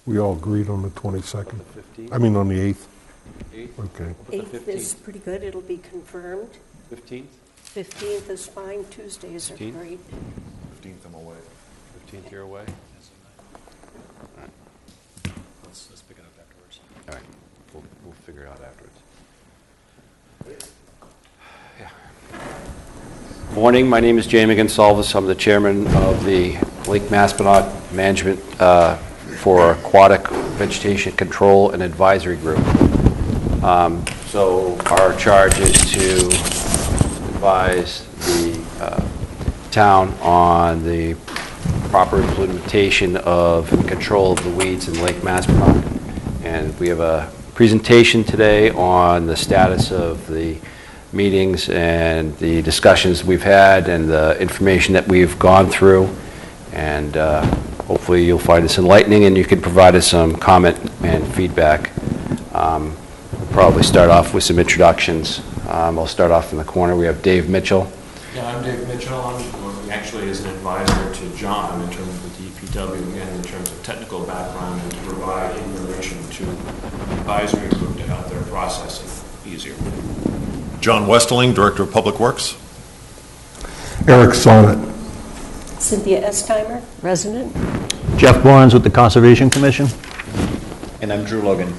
We all agreed on the 22nd. The 15th? I mean on the 8th. 8th? Okay. 8th is pretty good. It'll be confirmed. 15th? 15th is fine. Tuesdays are 15th? great. 15th, I'm away. 15th, you're away? Let's pick it up afterwards. All right, we'll figure it out afterwards. Yeah. Morning, my name is Jamie Gonsalves. I'm the chairman of the Lake Maspenock Management for Aquatic Vegetation Control and Advisory Group. So our charge is to advise the town on the proper implementation of and control of the weeds in Lake Maspenock. And we have a presentation today on the status of the meetings and the discussions we've had and the information that we've gone through. And hopefully you'll find this enlightening and you can provide us some comment and feedback. We'll probably start off with some introductions. I'll start off in the corner. We have Dave Mitchell. Yeah, I'm Dave Mitchell. I'm actually as an advisor to John in terms of the DPW and in terms of technical background and to provide information to the advisory group to help their processing easier. John Westeling, Director of Public Works. Eric Sonnet. Cynthia Estimer, resident. Jeff Barnes with the Conservation Commission. And I'm Drew Logan.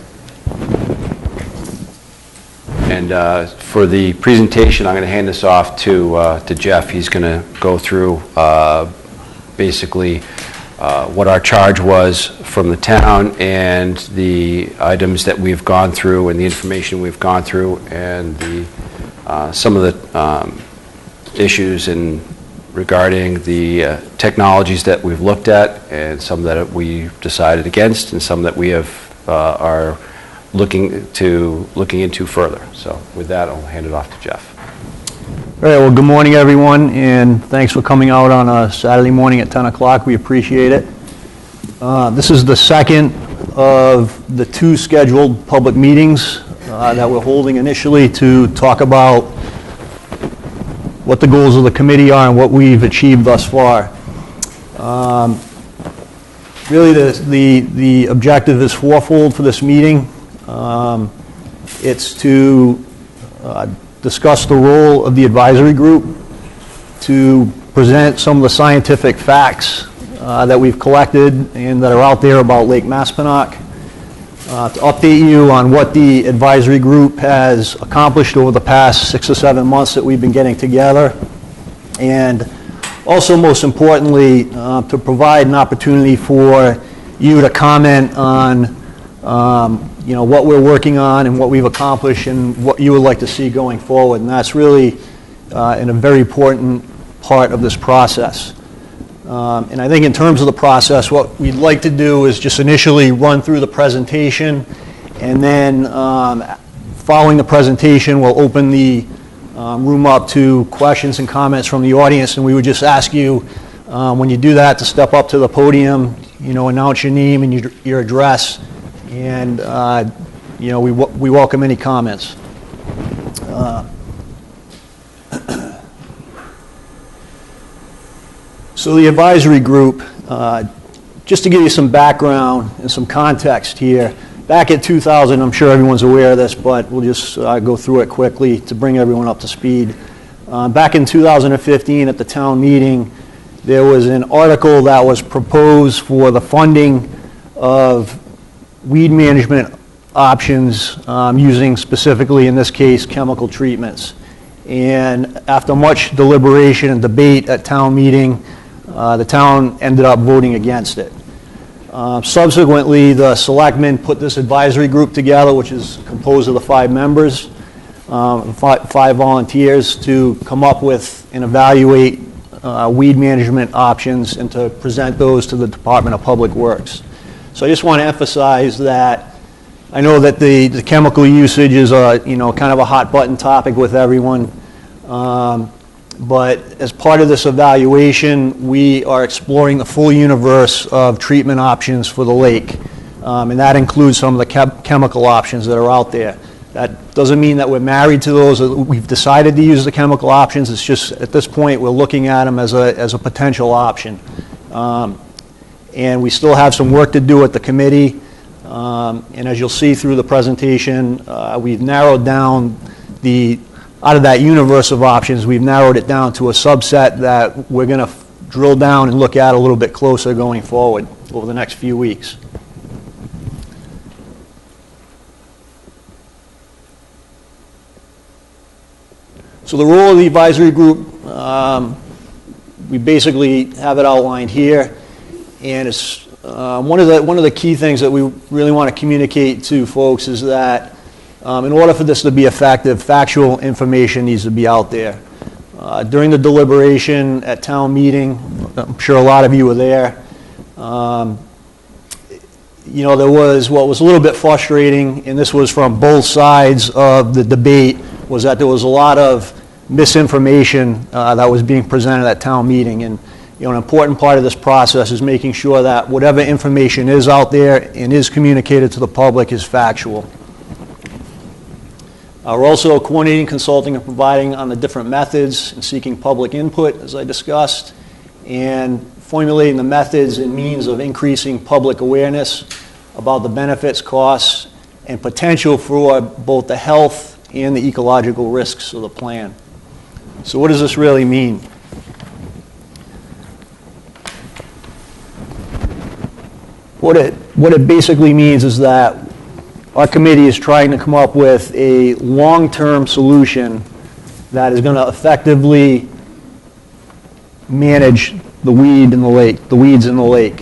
And for the presentation, I'm going to hand this off to Jeff. He's going to go through basically what our charge was from the town and the items that we've gone through and the information we've gone through and the some of the issues regarding the technologies that we've looked at and some that we've decided against and some that we have are looking into further. So with that, I'll hand it off to Jeff. All right, well, good morning, everyone, and thanks for coming out on a Saturday morning at 10 o'clock. We appreciate it. This is the second of the two scheduled public meetings that we're holding initially to talk about what the goals of the committee are and what we've achieved thus far. Really, the objective is fourfold for this meeting. It's to discuss the role of the advisory group, to present some of the scientific facts that we've collected and that are out there about Lake Maspenock, to update you on what the advisory group has accomplished over the past 6 or 7 months that we've been getting together, and also, most importantly, to provide an opportunity for you to comment on what we're working on and what we've accomplished and what you would like to see going forward. And that's really a very important part of this process. And I think in terms of the process, what we'd like to do is just initially run through the presentation, and then following the presentation, we'll open the room up to questions and comments from the audience. And we would just ask you, when you do that, to step up to the podium, announce your name and your address, and we welcome any comments. So the advisory group, just to give you some background and some context here, back in 2000, I'm sure everyone's aware of this, but we'll just go through it quickly to bring everyone up to speed. Back in 2015 at the town meeting, there was an article that was proposed for the funding of weed management options using specifically, in this case, chemical treatments. And after much deliberation and debate at town meeting, the town ended up voting against it. Subsequently, the selectmen put this advisory group together, which is composed of the 5 members, 5 volunteers, to come up with and evaluate weed management options and to present those to the Department of Public Works. So I just want to emphasize that I know that the chemical usage is kind of a hot button topic with everyone. But as part of this evaluation, we are exploring the full universe of treatment options for the lake. And that includes some of the chemical options that are out there. That doesn't mean that we're married to those. We've decided to use the chemical options. It's just at this point we're looking at them as a potential option. and we still have some work to do at the committee. And as you'll see through the presentation, we've narrowed down out of that universe of options, we've narrowed it down to a subset that we're going to drill down and look at a little bit closer going forward over the next few weeks. So the role of the advisory group, we basically have it outlined here, and it's one of the key things that we really want to communicate to folks is that in order for this to be effective, factual information needs to be out there. During the deliberation at town meeting, I'm sure a lot of you were there, you know, there was what was a little bit frustrating, and this was from both sides of the debate, was that there was a lot of misinformation that was being presented at town meeting. And you know, an important part of this process is making sure that whatever information is out there and is communicated to the public is factual. We're also coordinating, consulting, and providing on the different methods and seeking public input, as I discussed, and formulating the methods and means of increasing public awareness about the benefits, costs, and potential for both the health and the ecological risks of the plan. So what does this really mean? What it basically means is that our committee is trying to come up with a long-term solution that is going to effectively manage the weeds in the lake.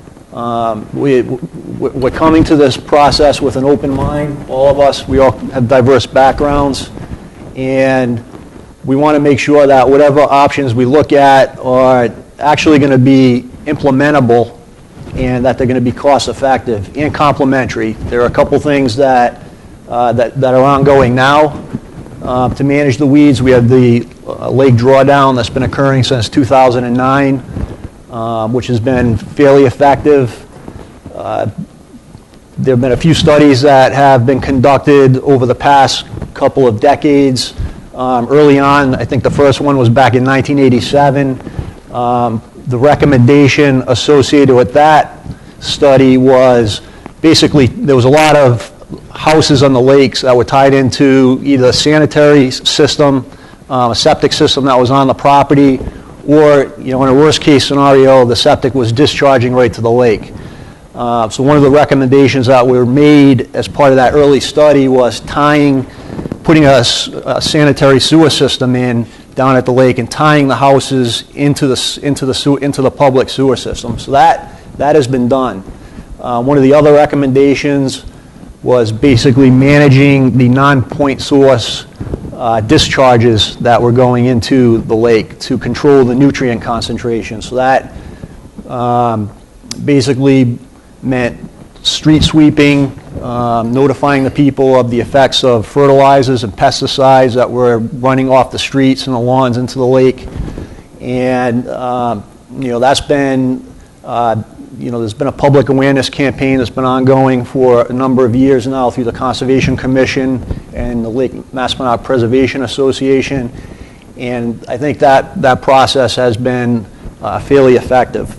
We're coming to this process with an open mind. All of us, we all have diverse backgrounds, and we want to make sure that whatever options we look at are actually going to be implementable and that they're going to be cost-effective and complementary. There are a couple things that are ongoing now to manage the weeds. We have the lake drawdown that's been occurring since 2009, which has been fairly effective. There have been a few studies that have been conducted over the past couple of decades. Early on, I think the first one was back in 1987. The recommendation associated with that study was basically there was a lot of houses on the lakes that were tied into either a sanitary system, a septic system that was on the property, or, you know, in a worst case scenario, the septic was discharging right to the lake. So one of the recommendations that were made as part of that early study was putting a sanitary sewer system in down at the lake and tying the houses into the public sewer system. So that has been done. One of the other recommendations was basically managing the non-point source discharges that were going into the lake to control the nutrient concentration. So that basically meant street sweeping, notifying the people of the effects of fertilizers and pesticides that were running off the streets and the lawns into the lake. And you know, that's been, you know, there's been a public awareness campaign that's been ongoing for a number of years now through the Conservation Commission and the Lake Maspenock Preservation Association. And I think that process has been fairly effective.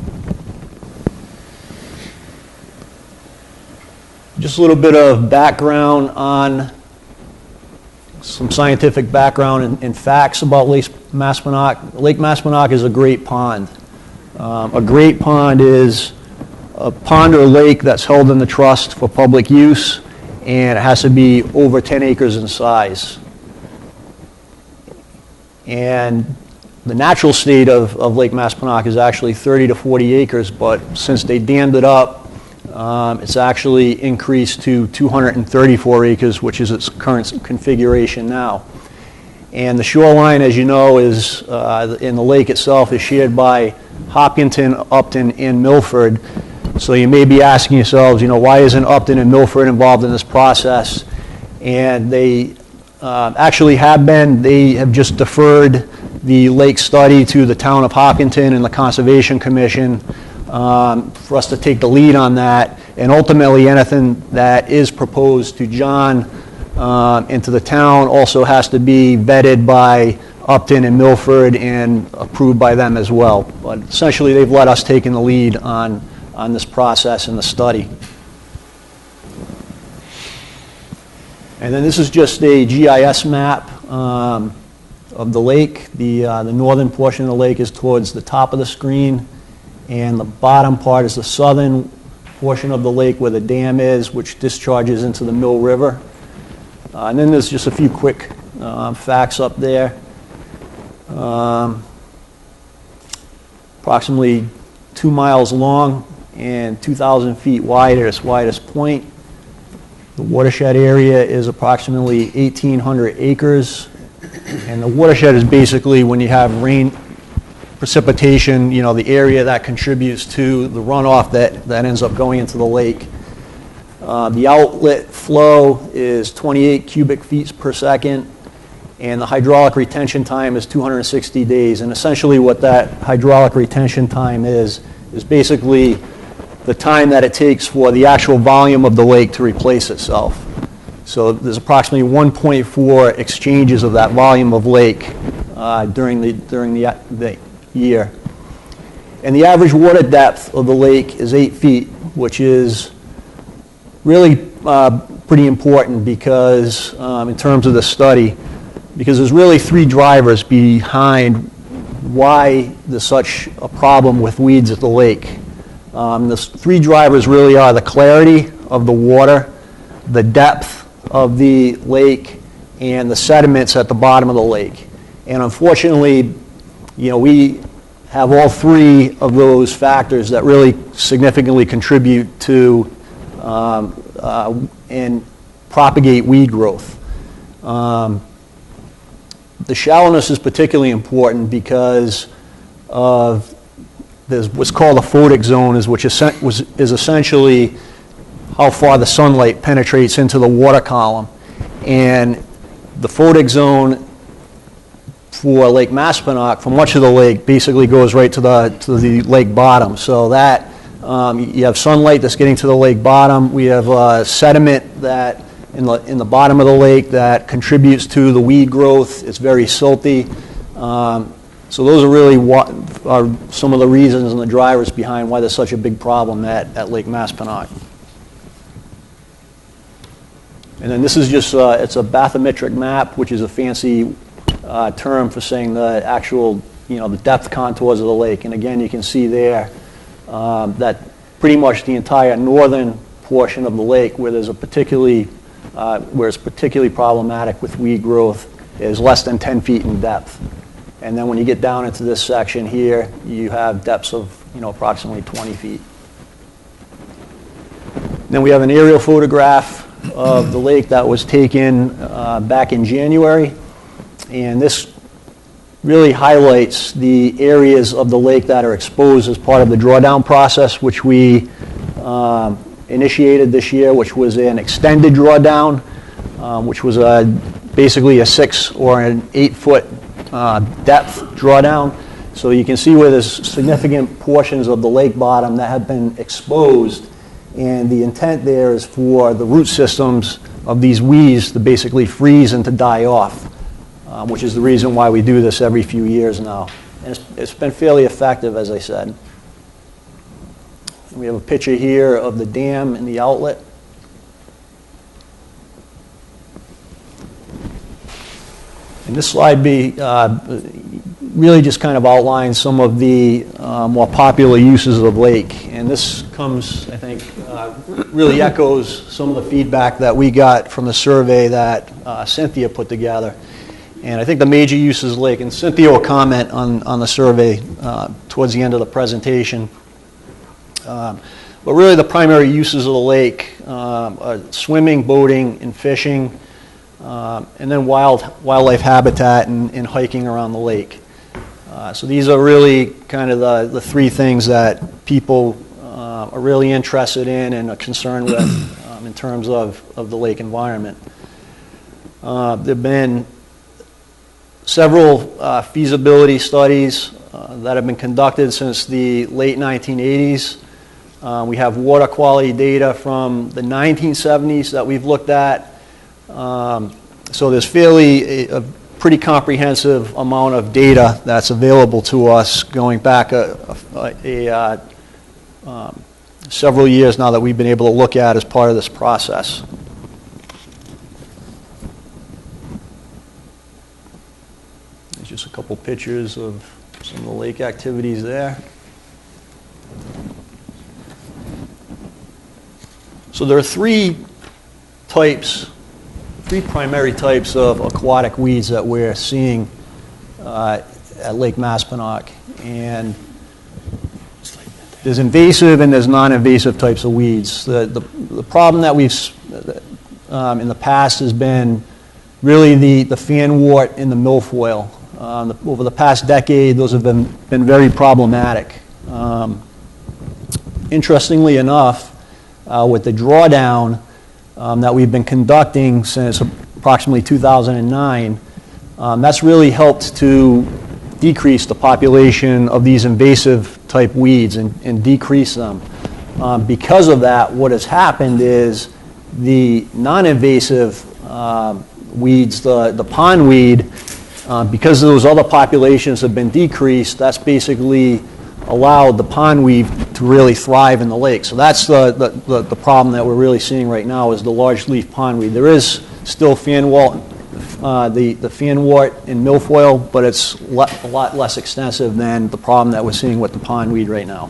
Just a little bit of background on some scientific background and facts about Lake Maspenock. Lake Maspenock is a great pond. A great pond is a pond or lake that's held in the trust for public use, and it has to be over 10 acres in size. And the natural state of Lake Maspenock is actually 30 to 40 acres, but since they dammed it up, it's actually increased to 234 acres, which is its current configuration now. And the shoreline, as you know, is in the lake itself is shared by Hopkinton, Upton, and Milford. So you may be asking yourselves, you know, why isn't Upton and Milford involved in this process? And they actually have been. They have just deferred the lake study to the town of Hopkinton and the Conservation Commission for us to take the lead on that. And ultimately, anything that is proposed to John and to the town also has to be vetted by Upton and Milford and approved by them as well. But essentially, they've let us take in the lead on on this process and the study. And then this is just a GIS map of the lake. The northern portion of the lake is towards the top of the screen, and the bottom part is the southern portion of the lake where the dam is, which discharges into the Mill River. And then there's just a few quick facts up there. Approximately 2 miles long and 2,000 feet wide at its widest point. The watershed area is approximately 1,800 acres. And the watershed is basically when you have rain precipitation, you know, the area that contributes to the runoff that ends up going into the lake. The outlet flow is 28 cubic feet per second, and the hydraulic retention time is 260 days. And essentially what that hydraulic retention time is basically the time that it takes for the actual volume of the lake to replace itself. So there's approximately 1.4 exchanges of that volume of lake during the year. And the average water depth of the lake is 8 feet, which is really pretty important because in terms of the study, because there's really 3 drivers behind why there's such a problem with weeds at the lake. The 3 drivers really are the clarity of the water, the depth of the lake, and the sediments at the bottom of the lake. And unfortunately, you know, we have all 3 of those factors that really significantly contribute to and propagate weed growth. The shallowness is particularly important because of there's what's called a photic zone, which is essentially how far the sunlight penetrates into the water column. And the photic zone for Lake Maspenock, for much of the lake, basically goes right to the lake bottom. So that you have sunlight that's getting to the lake bottom. We have sediment that in the bottom of the lake that contributes to the weed growth. It's very silty. So those are really what are some of the reasons and the drivers behind why there's such a big problem at Lake Maspenock. And then this is just, it's a bathymetric map, which is a fancy term for saying the actual, you know, the depth contours of the lake. And again, you can see there that pretty much the entire northern portion of the lake where there's a particularly, where it's particularly problematic with weed growth is less than 10 feet in depth. And then when you get down into this section here, you have depths of, you know, approximately 20 feet. Then we have an aerial photograph of the lake that was taken back in January. And this really highlights the areas of the lake that are exposed as part of the drawdown process, which we initiated this year, which was an extended drawdown, which was basically a 6 or an 8 foot depth drawdown. So you can see where there's significant portions of the lake bottom that have been exposed, and the intent there is for the root systems of these weeds to basically freeze and to die off, which is the reason why we do this every few years now. And it's been fairly effective, as I said. We have a picture here of the dam and the outlet. And this slide really just kind of outlines some of the more popular uses of the lake. And this comes, I think, really echoes some of the feedback that we got from the survey that Cynthia put together. And I think the major uses of the lake, and Cynthia will comment on the survey towards the end of the presentation. But really the primary uses of the lake are swimming, boating, and fishing, and then wildlife habitat and hiking around the lake. So these are really kind of the 3 things that people are really interested in and are concerned with in terms of the lake environment. There have been several feasibility studies that have been conducted since the late 1980s. We have water quality data from the 1970s that we've looked at. So there's a pretty comprehensive amount of data that's available to us going back several years now that we've been able to look at as part of this process. There's just a couple pictures of some of the lake activities there. So there are three primary types of aquatic weeds that we're seeing at Lake Maspenock. And there's invasive and there's non-invasive types of weeds. The problem that we've in the past has been really the fanwort and the milfoil. Over the past decade, those have been very problematic. Interestingly enough, with the drawdown that we've been conducting since approximately 2009, that's really helped to decrease the population of these invasive type weeds and decrease them. Because of that, what has happened is the non-invasive weeds, the pondweed, because those other populations have been decreased, that's basically allowed the pondweed to really thrive in the lake. So that's the problem that we're really seeing right now is the large leaf pondweed. There is still fanwort, the fanwort and milfoil, but it's a lot less extensive than the problem that we're seeing with the pondweed right now.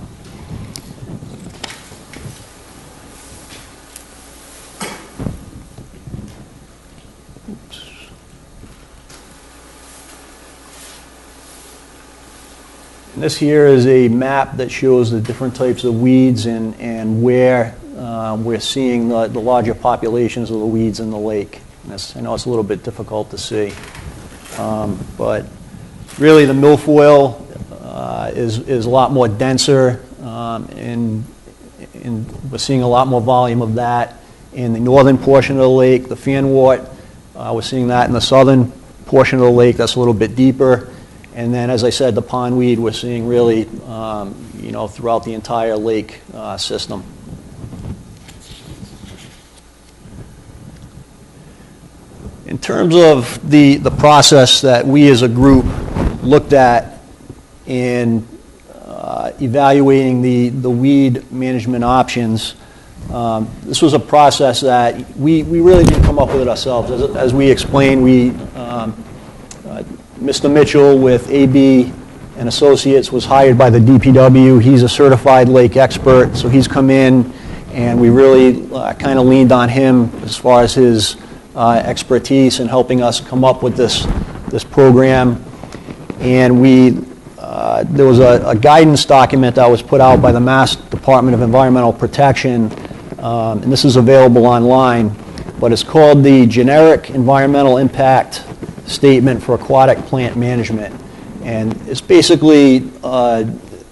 And this here is a map that shows the different types of weeds and where we're seeing the larger populations of the weeds in the lake. I know it's a little bit difficult to see. But really the milfoil is a lot more denser, and we're seeing a lot more volume of that in the northern portion of the lake. The fanwort, we're seeing that in the southern portion of the lake. That's a little bit deeper. And then, as I said, the pondweed we're seeing really, throughout the entire lake system. In terms of the process that we as a group looked at in evaluating the weed management options, this was a process that we really didn't come up with it ourselves. As we explained, Mr. Mitchell with AB and Associates was hired by the DPW. He's a certified lake expert, so he's come in and we really kind of leaned on him as far as his expertise in helping us come up with this program. And there was a guidance document that was put out by the Mass Department of Environmental Protection, and this is available online, but it's called the Generic Environmental Impact Statement for Aquatic Plant Management. And it's basically a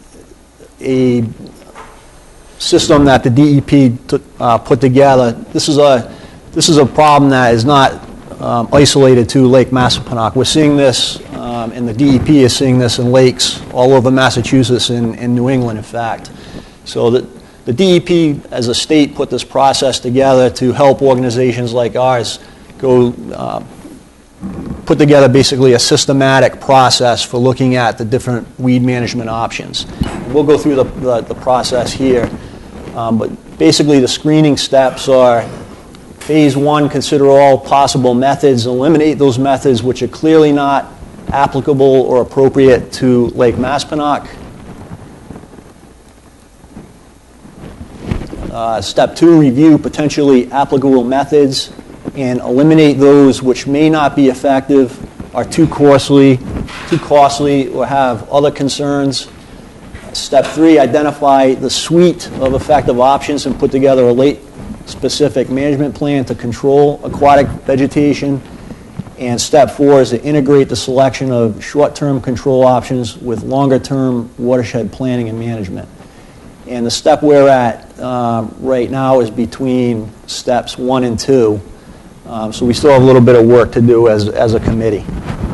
system that the DEP put together. This is a problem that is not isolated to Lake Maspenock. We're seeing this, and the DEP is seeing this in lakes all over Massachusetts and New England, in fact. So the DEP, as a state, put this process together to help organizations like ours go put together basically a systematic process for looking at the different weed management options. We'll go through the process here, but basically the screening steps are: phase one, consider all possible methods, eliminate those methods which are clearly not applicable or appropriate to Lake Maspenock. Step two, review potentially applicable methods and eliminate those which may not be effective, are too costly, or have other concerns. Step three, identify the suite of effective options and put together a lake-specific management plan to control aquatic vegetation. And step four is to integrate the selection of short-term control options with longer-term watershed planning and management. And the step we're at right now is between steps 1 and 2. So we still have a little bit of work to do as a committee.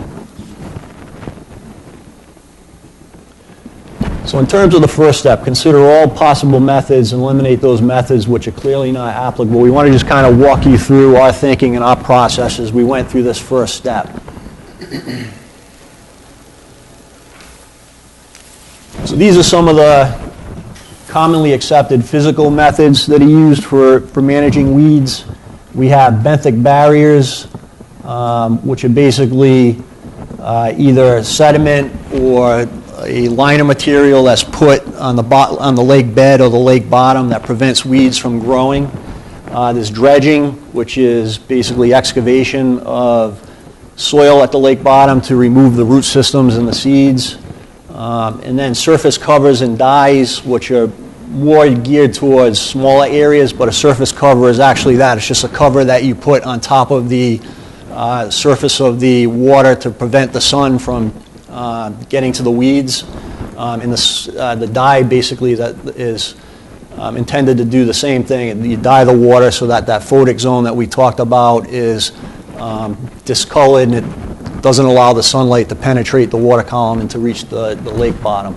So in terms of the first step, consider all possible methods and eliminate those methods which are clearly not applicable. We want to just kind of walk you through our thinking and our process as we went through this first step. So these are some of the commonly accepted physical methods that are used for managing weeds. We have benthic barriers, which are basically either sediment or a liner material that's put on the lake bed or the lake bottom that prevents weeds from growing. There's dredging, which is basically excavation of soil at the lake bottom to remove the root systems and the seeds. And then surface covers and dyes, which are more geared towards smaller areas, but a surface cover is actually that. It's just a cover that you put on top of the surface of the water to prevent the sun from getting to the weeds. And the dye basically that is intended to do the same thing. You dye the water so that that photic zone that we talked about is discolored and it doesn't allow the sunlight to penetrate the water column and to reach the lake bottom.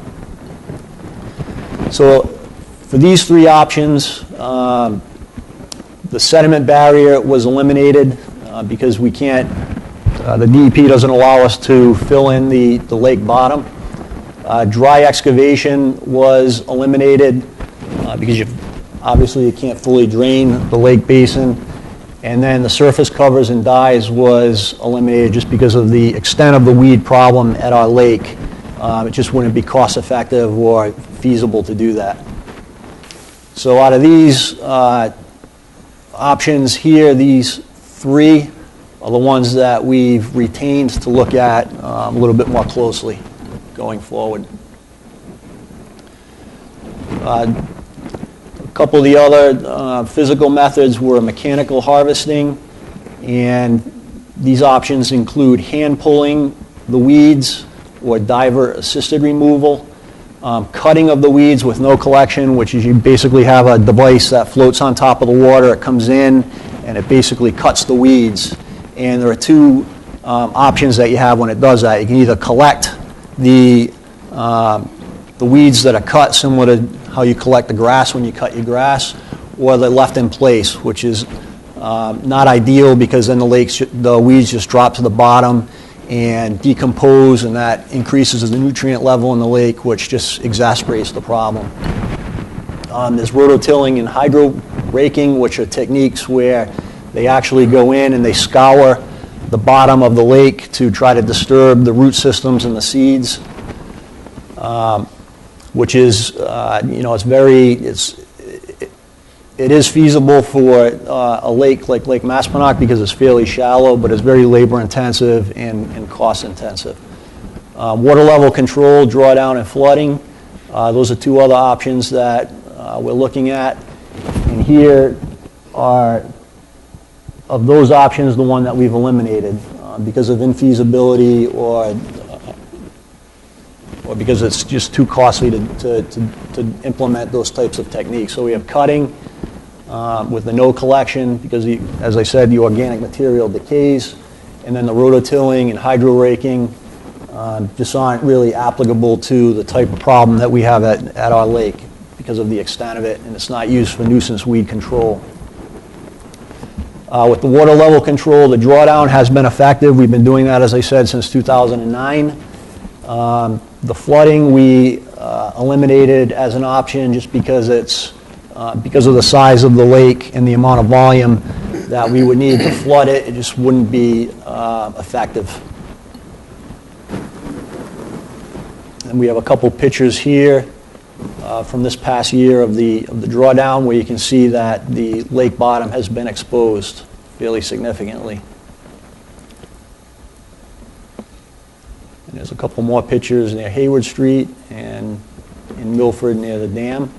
So for these three options, the sediment barrier was eliminated because we can't, the DEP doesn't allow us to fill in the lake bottom. Dry excavation was eliminated because obviously you can't fully drain the lake basin. And then the surface covers and dyes was eliminated just because of the extent of the weed problem at our lake. It just wouldn't be cost effective or feasible to do that. So out of these options here, these three are the ones that we've retained to look at a little bit more closely going forward. A couple of the other physical methods were mechanical harvesting, and these options include hand pulling the weeds or diver assisted removal, cutting of the weeds with no collection, which is you basically have a device that floats on top of the water, it comes in and it basically cuts the weeds. And there are two options that you have when it does that. You can either collect the weeds that are cut, similar to how you collect the grass when you cut your grass, or they're left in place, which is not ideal because then the weeds just drop to the bottom and decompose, and that increases the nutrient level in the lake, which just exacerbates the problem. There's rototilling and hydro raking, which are techniques where they actually go in and they scour the bottom of the lake to try to disturb the root systems and the seeds, which is, it is feasible for a lake like Lake Maspenock because it's fairly shallow, but it's very labor intensive and cost intensive. Water level control, drawdown, and flooding. Those are two other options that we're looking at. And here are, of those options, the one that we've eliminated because of infeasibility or because it's just too costly to implement those types of techniques. So we have cutting with the no collection because, as I said, the organic material decays, and then the rototilling and hydro raking just aren't really applicable to the type of problem that we have at our lake because of the extent of it, and it's not used for nuisance weed control. With the water level control, the drawdown has been effective. We've been doing that, as I said, since 2009. The flooding we eliminated as an option just because it's because of the size of the lake and the amount of volume that we would need to flood it. It just wouldn't be effective. And we have a couple pictures here from this past year of the drawdown where you can see that the lake bottom has been exposed fairly significantly. And there's a couple more pictures near Hayward Street and in Milford near the dam.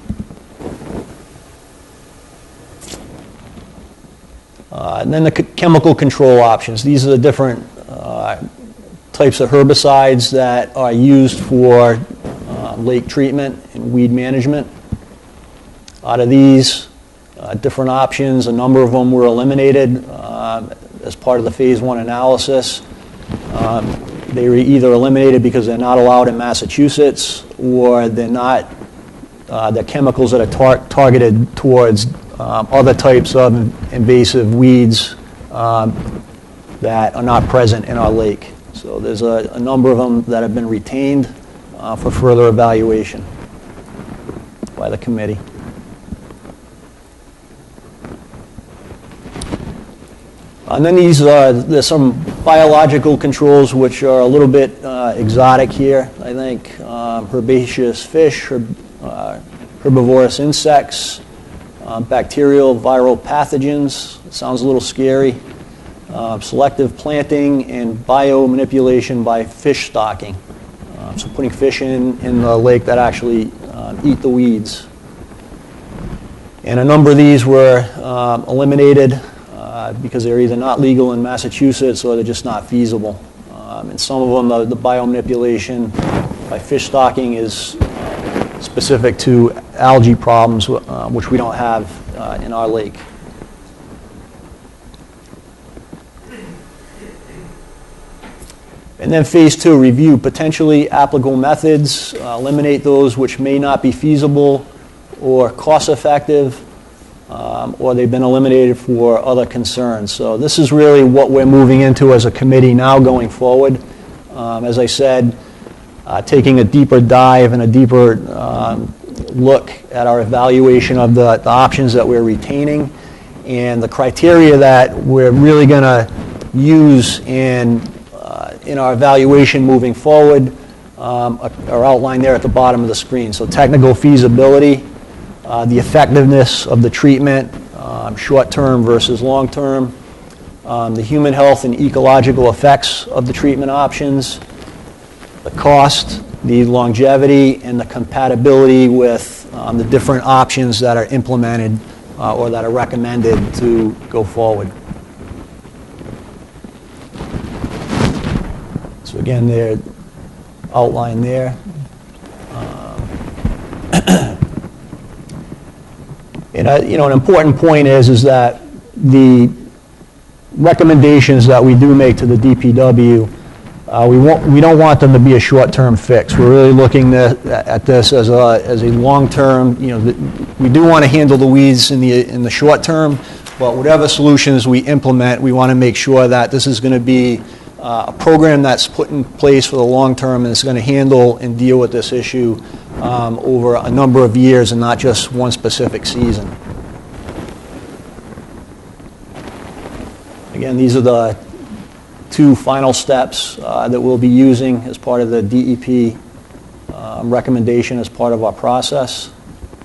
And then the chemical control options. These are the different types of herbicides that are used for lake treatment and weed management. Out of these different options, a number of them were eliminated as part of the phase 1 analysis. They were either eliminated because they're not allowed in Massachusetts, or they're chemicals that are targeted towards other types of invasive weeds that are not present in our lake. So there's a number of them that have been retained for further evaluation. by the committee. And then there's some biological controls which are a little bit exotic here, I think. Herbaceous fish, herbivorous insects, bacterial, viral pathogens. It sounds a little scary. Selective planting and biomanipulation by fish stocking. So putting fish in the lake that actually eat the weeds. And a number of these were eliminated because they're either not legal in Massachusetts or they're just not feasible. And some of them, the biomanipulation by fish stocking is specific to algae problems, which we don't have in our lake. And then phase 2, review potentially applicable methods, eliminate those which may not be feasible or cost effective, or they've been eliminated for other concerns. So this is really what we're moving into as a committee now going forward. As I said, taking a deeper dive and a deeper look at our evaluation of the options that we're retaining and the criteria that we're really going to use in our evaluation moving forward are outlined there at the bottom of the screen. So technical feasibility, the effectiveness of the treatment, short-term versus long-term, the human health and ecological effects of the treatment options, the cost, the longevity, and the compatibility with the different options that are implemented or that are recommended to go forward. So again, they're outlined there. And an important point is that the recommendations that we do make to the DPW, we don't want them to be a short-term fix. We're really looking at this as a long-term. We do want to handle the weeds in the short term, but whatever solutions we implement, we want to make sure that this is going to be a program that's put in place for the long term and is going to handle and deal with this issue over a number of years and not just one specific season. Again, these are the 2 final steps that we'll be using as part of the DEP recommendation as part of our process.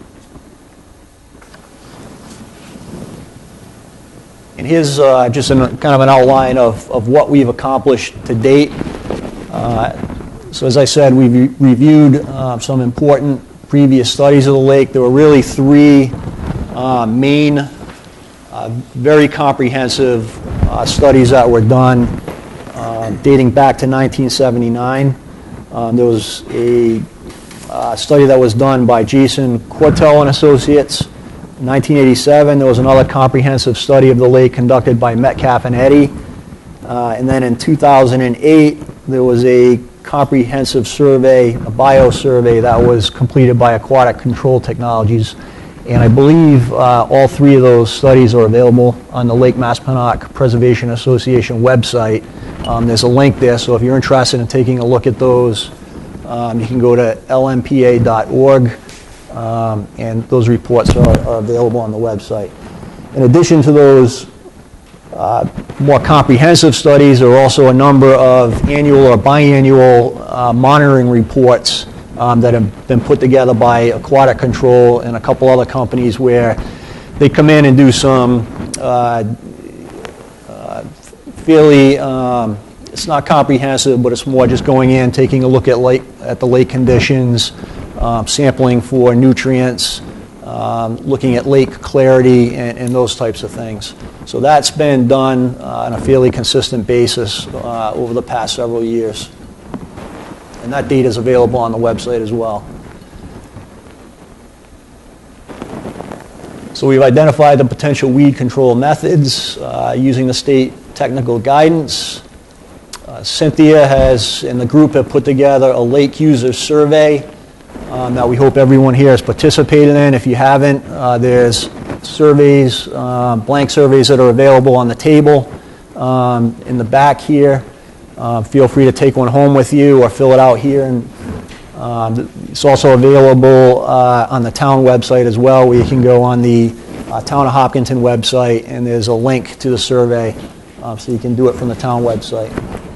And here's just kind of an outline of what we've accomplished to date. So as I said, we've reviewed some important previous studies of the lake. There were really 3 main, very comprehensive studies that were done dating back to 1979. There was a study that was done by Jason Quartel and Associates. In 1987, there was another comprehensive study of the lake conducted by Metcalf and Eddy. And then in 2008, there was a comprehensive survey, a biosurvey that was completed by Aquatic Control Technologies. And I believe all 3 of those studies are available on the Lake Maspenock Preservation Association website. There's a link there, so if you're interested in taking a look at those, you can go to lmpa.org. And those reports are available on the website. In addition to those more comprehensive studies, there are also a number of annual or biannual monitoring reports that have been put together by Aquatic Control and a couple other companies where they come in and do some fairly, it's not comprehensive, but it's more just going in, taking a look at the lake conditions, sampling for nutrients, looking at lake clarity, and those types of things. So that's been done on a fairly consistent basis over the past several years. And that data is available on the website as well. So we've identified the potential weed control methods using the state technical guidance. Cynthia and the group have put together a lake user survey that we hope everyone here has participated in. If you haven't, there's surveys, blank surveys that are available on the table in the back here. Feel free to take one home with you or fill it out here and It's also available on the town website as well, where you can go on the Town of Hopkinton website, and there's a link to the survey, so you can do it from the town website.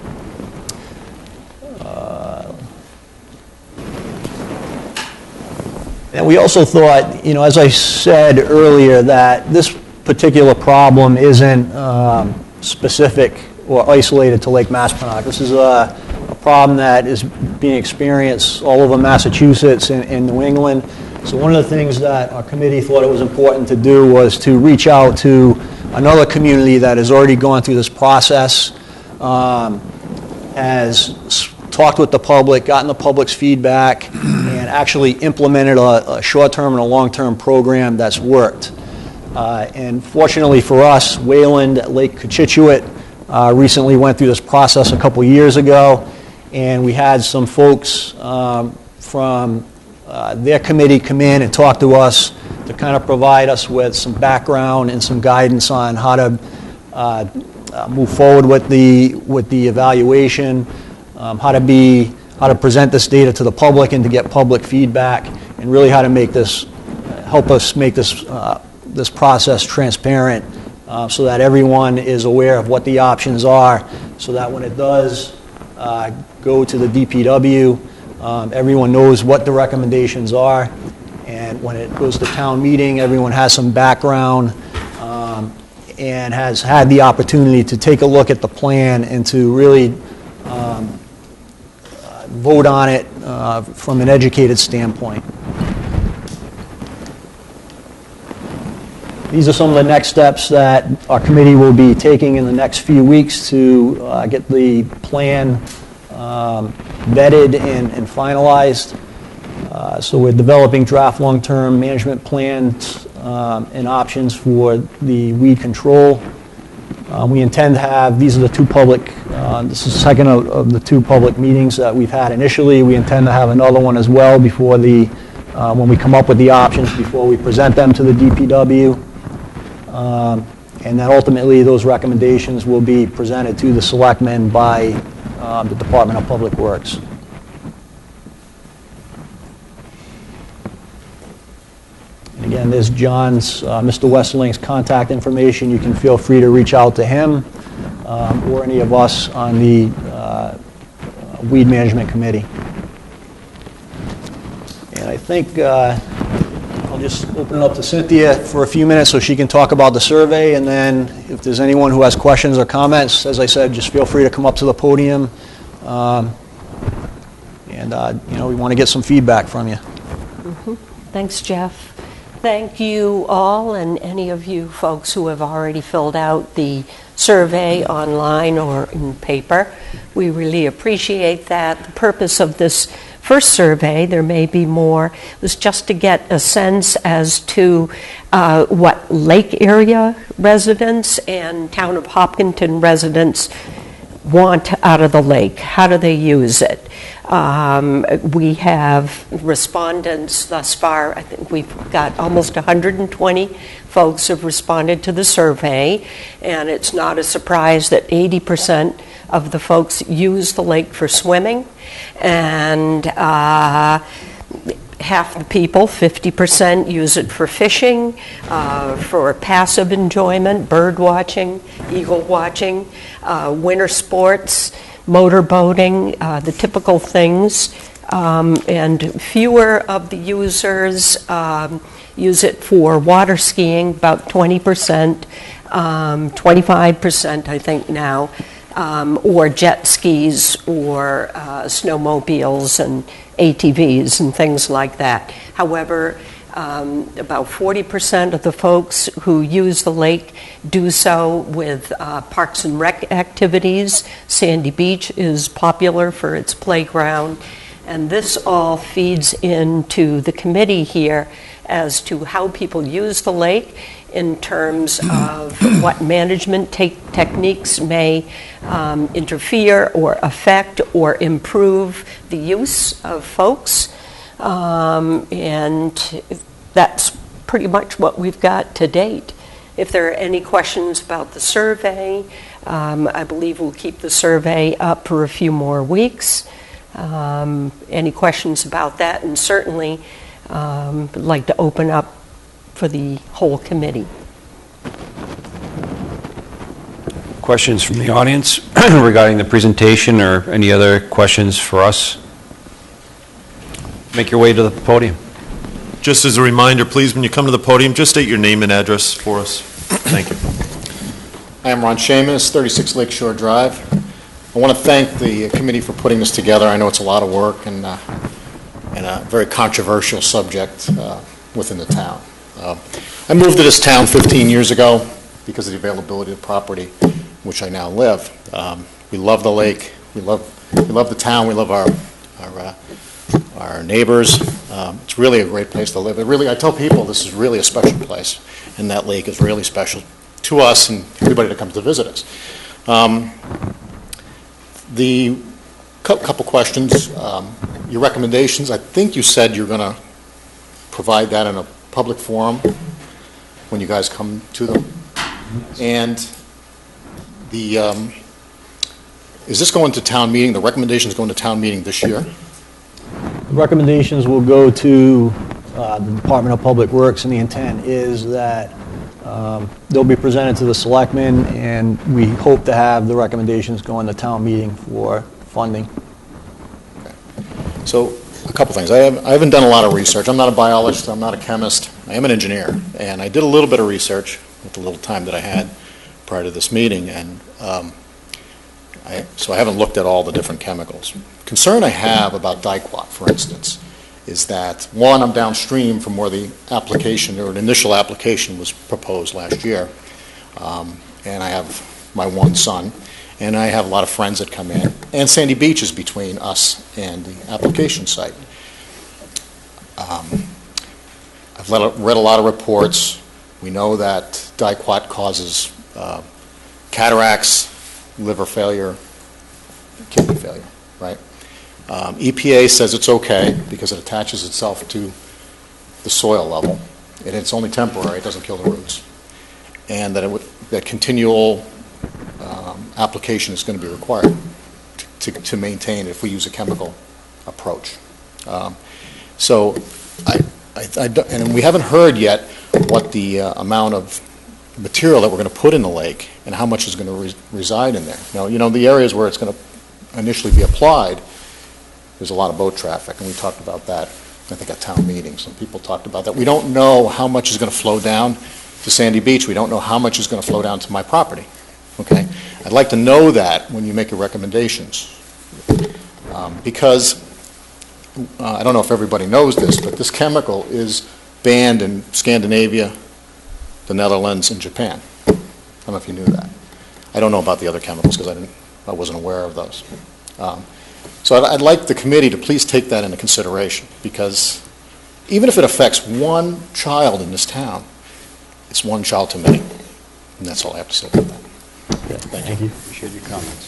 And we also thought, you know, as I said earlier, that this particular problem isn't specific or isolated to Lake Maspenock. This is a problem that is being experienced all over Massachusetts and New England. So one of the things that our committee thought it was important to do was to reach out to another community that has already gone through this process, has talked with the public, gotten the public's feedback, and actually implemented a short-term and a long-term program that's worked. And fortunately for us, Wayland at Lake Cochituate recently went through this process a couple years ago, and we had some folks from their committee come in and talk to us to kind of provide us with some background and some guidance on how to move forward with the evaluation, how to present this data to the public and to get public feedback, and really how to make this help us make this process transparent, so that everyone is aware of what the options are, so that when it does go to the DPW, everyone knows what the recommendations are, and when it goes to town meeting, everyone has some background and has had the opportunity to take a look at the plan and to really vote on it from an educated standpoint. These are some of the next steps that our committee will be taking in the next few weeks to get the plan vetted and finalized. So we're developing draft long-term management plans and options for the weed control. We intend to have, these are the two public, this is the second of the two public meetings that we've had initially. We intend to have another one as well before when we come up with the options, before we present them to the DPW. And then ultimately those recommendations will be presented to the selectmen by the Department of Public Works. And again, there's John's, Mr. Westerling's contact information. You can feel free to reach out to him or any of us on the Weed Management Committee. And I think I'll just open it up to Cynthia for a few minutes so she can talk about the survey, and then if there's anyone who has questions or comments, as I said, just feel free to come up to the podium. You know, we want to get some feedback from you. Mm-hmm. Thanks, Jeff. Thank you all, and any of you folks who have already filled out the survey online or in paper. We really appreciate that. The purpose of this first survey, there may be more, was just to get a sense as to what lake area residents and Town of Hopkinton residents want out of the lake. How do they use it? We have respondents thus far. I think we've got almost 120 folks have responded to the survey, and it's not a surprise that 80% of the folks use the lake for swimming, and half the people, 50%, use it for fishing, for passive enjoyment, bird watching, eagle watching, winter sports, motor boating, the typical things. And fewer of the users use it for water skiing, about 20%, 25% I think now, or jet skis or snowmobiles and ATVs and things like that. However, about 40% of the folks who use the lake do so with parks and rec activities. Sandy Beach is popular for its playground. And this all feeds into the committee here as to how people use the lake in terms of what management techniques may interfere or affect or improve the use of folks. And that's pretty much what we've got to date. If there are any questions about the survey, I believe we'll keep the survey up for a few more weeks. Any questions about that? And certainly would like to open up for the whole committee. Questions from the audience regarding the presentation or any other questions for us? Make your way to the podium. Just as a reminder, please, when you come to the podium, just state your name and address for us. Thank you. I am Ron Seamus, 36 Lakeshore Drive. I want to thank the committee for putting this together. I know it's a lot of work and a very controversial subject within the town. I moved to this town 15 years ago because of the availability of property in which I now live. We love the lake. We love the town. We love our neighbors. It's really a great place to live. I tell people this is really a special place, and that lake is really special to us and everybody that comes to visit us. The couple questions, your recommendations, I think you said you're going to provide that in a public forum when you guys come to them. And is this going to town meeting? The recommendations going to town meeting this year? The recommendations will go to the Department of Public Works, and the intent is that they'll be presented to the selectmen, and we hope to have the recommendations go in the town meeting for funding. Okay. So a couple things. I haven't done a lot of research. I'm not a biologist. I'm not a chemist. I am an engineer, and I did a little bit of research with the little time that I had prior to this meeting, and so I haven't looked at all the different chemicals. Concern I have about diquat, for instance, is that, one, I'm downstream from where the application or an initial application was proposed last year, and I have my one son, and I have a lot of friends that come in, and Sandy Beach is between us and the application site. I've read a lot of reports. We know that diquat causes cataracts, liver failure, kidney failure, right? EPA says it's okay because it attaches itself to the soil level, and it's only temporary, it doesn't kill the roots. And that continual application is going to be required to maintain if we use a chemical approach. And we haven't heard yet what the amount of material that we're going to put in the lake and how much is going to reside in there. Now, the areas where it's going to initially be applied, there's a lot of boat traffic, and we talked about that, I think, at town meetings. Some people talked about that. We don't know how much is going to flow down to Sandy Beach. We don't know how much is going to flow down to my property, okay? I'd like to know that when you make your recommendations, because I don't know if everybody knows this, but this chemical is banned in Scandinavia, the Netherlands, and Japan. I don't know if you knew that. I don't know about the other chemicals because I wasn't aware of those. So I'd like the committee to please take that into consideration, because even if it affects one child in this town, it's one child too many. And that's all I have to say about that. Yeah, Thank you. Appreciate your comments.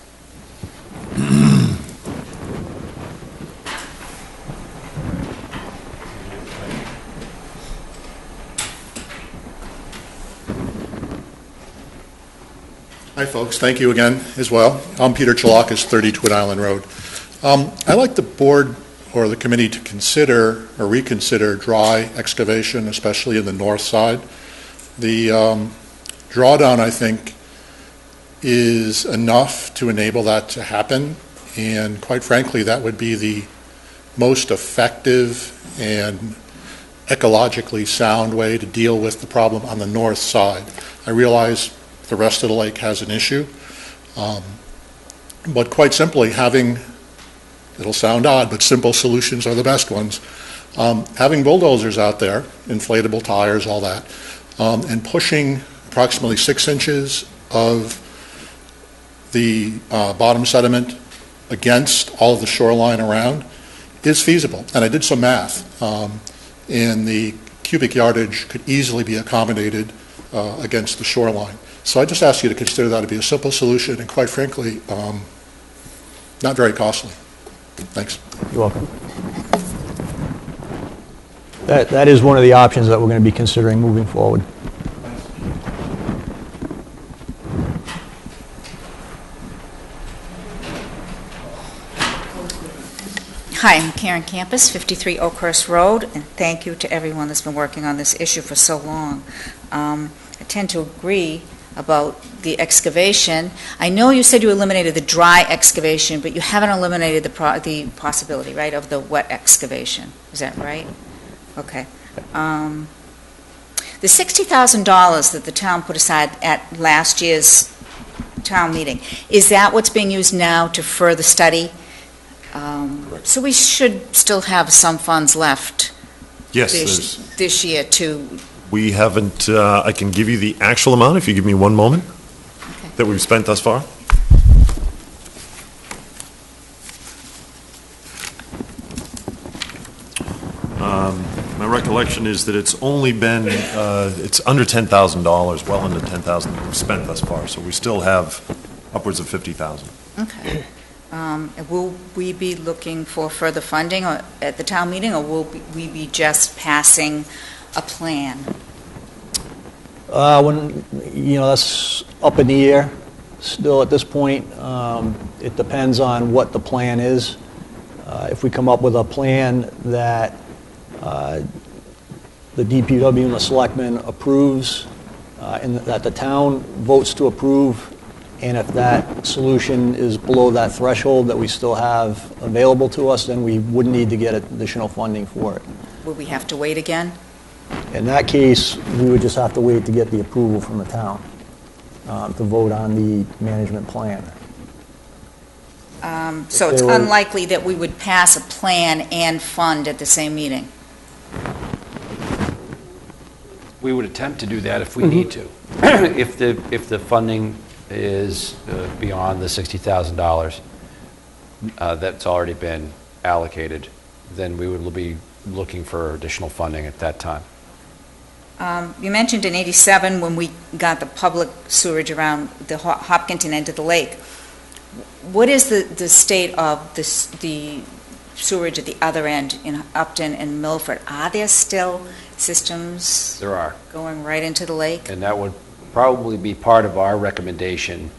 Hi, folks. Thank you again as well. I'm Peter Chalakis, 30 Twin Island Road. I'd like the board or the committee to consider or reconsider dry excavation, especially in the north side. The drawdown, I think, is enough to enable that to happen, and quite frankly, that would be the most effective and ecologically sound way to deal with the problem on the north side. I realize the rest of the lake has an issue, but quite simply having, it'll sound odd, but simple solutions are the best ones. Having bulldozers out there, inflatable tires, all that, and pushing approximately 6 inches of the bottom sediment against all of the shoreline around is feasible. And I did some math, and the cubic yardage could easily be accommodated against the shoreline. So I just ask you to consider that to be a simple solution and, quite frankly, not very costly. Thanks. You're welcome. That is one of the options that we're going to be considering moving forward. Hi, I'm Karen Campus, 53 Oakhurst Road, and thank you to everyone that's been working on this issue for so long. I tend to agree about the excavation. I know you said you eliminated the dry excavation, but you haven't eliminated the possibility, right, of the wet excavation. Is that right? Okay. The $60,000 that the town put aside at last year's town meeting, is that what's being used now to further study? So we should still have some funds left Yes, this year to, we haven't, I can give you the actual amount if you give me one moment that we've spent thus far. My recollection is that it's only been, it's under $10,000, well under $10,000 that we've spent thus far, so we still have upwards of $50,000. okay. Will we be looking for further funding at the town meeting, or will we be just passing a plan? That's up in the air still at this point. It depends on what the plan is. If we come up with a plan that the DPW and the selectmen approves, and that the town votes to approve, and if that solution is below that threshold that we still have available to us, then we wouldn't need to get additional funding for it. Will we have to wait again? In that case, we would just have to wait to get the approval from the town to vote on the management plan. So it's unlikely that we would pass a plan and fund at the same meeting? We would attempt to do that if we need to. If the funding is beyond the $60,000 that's already been allocated, then we would be looking for additional funding at that time. You mentioned in '87 when we got the public sewerage around the Hopkinton end of the lake. What is the state of the sewerage at the other end in Upton and Milford? Are there still systems There are. going right into the lake? And that would probably be part of our recommendation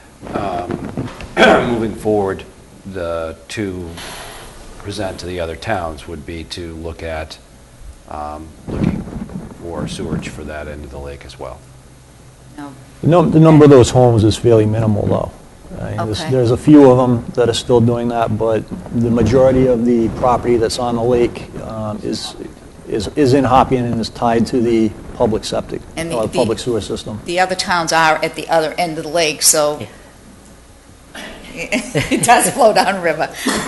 moving forward to present to the other towns would be to look at looking for sewerage for that end of the lake as well. No. The number of those homes is fairly minimal, though. Okay. There's a few of them that are still doing that, but the majority of the property that's on the lake is in Hopkins and is tied to the public septic, And or public sewer system. The other towns are at the other end of the lake, so it does flow downriver.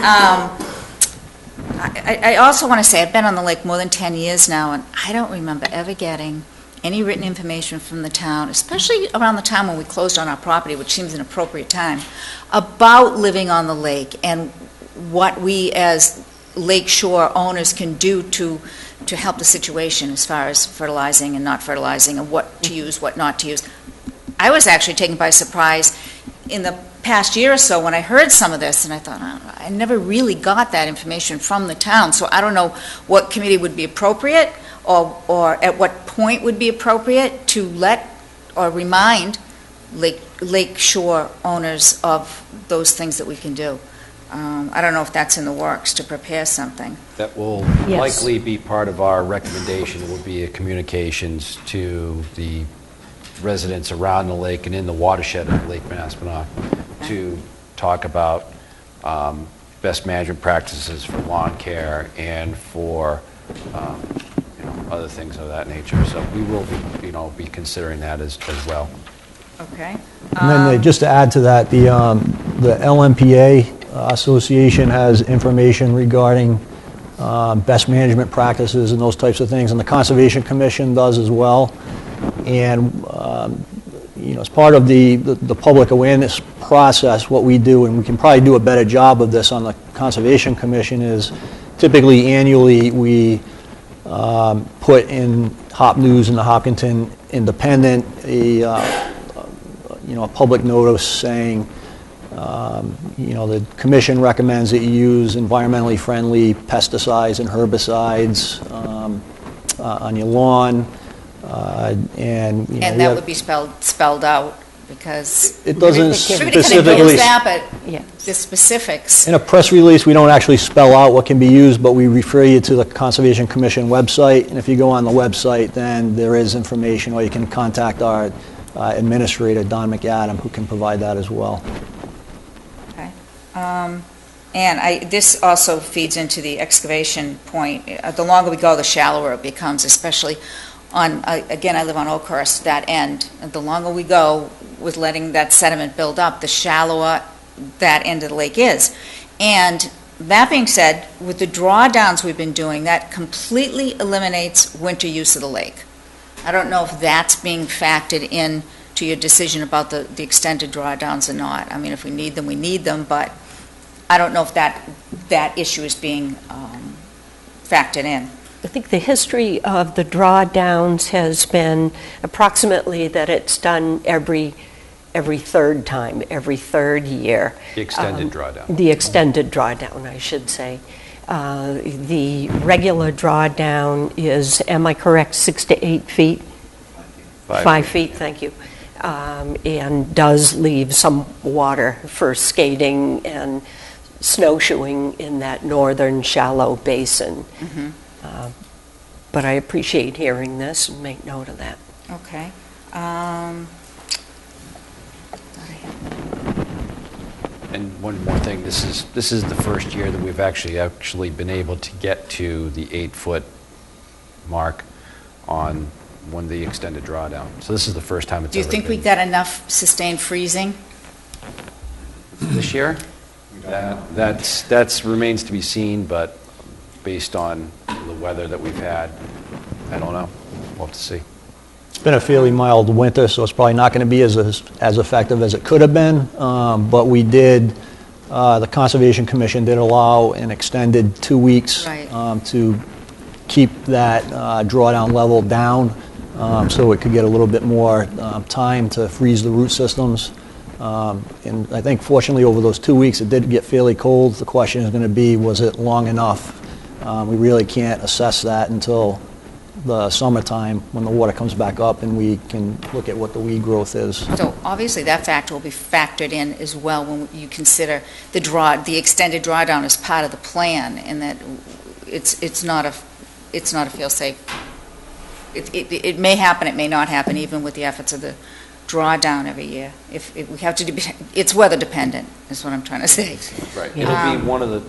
I also want to say, I've been on the lake more than 10 years now, and I don't remember ever getting any written information from the town, especially around the time when we closed on our property, which seems an appropriate time, about living on the lake and what we as lake shore owners can do to help the situation as far as fertilizing and not fertilizing, and what to use, what not to use. I was actually taken by surprise in the past year or so when I heard some of this, and I thought, I never really got that information from the town, so I don't know what committee would be appropriate or at what point would be appropriate to let or remind lake shore owners of those things that we can do. I don't know if that's in the works to prepare something. That will Yes. likely be part of our recommendation. It will be a communications to the residents around the lake and in the watershed of Lake Maspenock to talk about best management practices for lawn care and for other things of that nature. So we will be considering that as well. Okay. And then just to add to that, the LMPA Association has information regarding best management practices and those types of things, and the Conservation Commission does as well. And as part of the public awareness process, what we do, and we can probably do a better job of this on the Conservation Commission, is typically annually we put in Hop News and the Hopkinton Independent a public notice saying, the commission recommends that you use environmentally friendly pesticides and herbicides on your lawn, and that would be spelled out, because it doesn't everybody kind of specifically knows that, but the specifics. In a press release, we don't actually spell out what can be used, but we refer you to the Conservation Commission website, and if you go on the website, then there is information, or you can contact our administrator, Don McAdam, who can provide that as well. Okay. And this also feeds into the excavation point. The longer we go, the shallower it becomes, especially on, again, I live on Oakhurst, that end. And the longer we go with letting that sediment build up, the shallower that end of the lake is. And that being said, with the drawdowns we've been doing, that completely eliminates winter use of the lake. I don't know if that's being factored in to your decision about the extended drawdowns or not. I mean, if we need them, we need them, but I don't know if that issue is being factored in. I think the history of the drawdowns has been approximately that it's done every third time, every third year. The extended drawdown. The extended drawdown, I should say. The regular drawdown is, am I correct, 6 to 8 feet? 5 feet, thank you. And does leave some water for skating and snowshoeing in that northern shallow basin. Mm-hmm. But I appreciate hearing this and make note of that. Okay. And one more thing, this is the first year that we've actually been able to get to the 8-foot mark on one of the extended drawdown. So this is the first time it's Do you ever think we been. got enough sustained freezing? This year? That remains to be seen, but based on the weather that we've had, I don't know. We'll have to see. It's been a fairly mild winter, so it's probably not going to be as effective as it could have been. But we did, the Conservation Commission did allow an extended 2 weeks Right. to keep that drawdown level down, so it could get a little bit more time to freeze the root systems. And I think fortunately over those 2 weeks it did get fairly cold. The question is going to be, was it long enough? We really can't assess that until the summertime when the water comes back up and we can look at what the weed growth is. So obviously that factor will be factored in as well when you consider the extended drawdown as part of the plan, and that it's not a feel-safe. It may happen, it may not happen, even with the efforts of the drawdown every year. If we have to, it's weather dependent, is what I'm trying to say. Right. It'll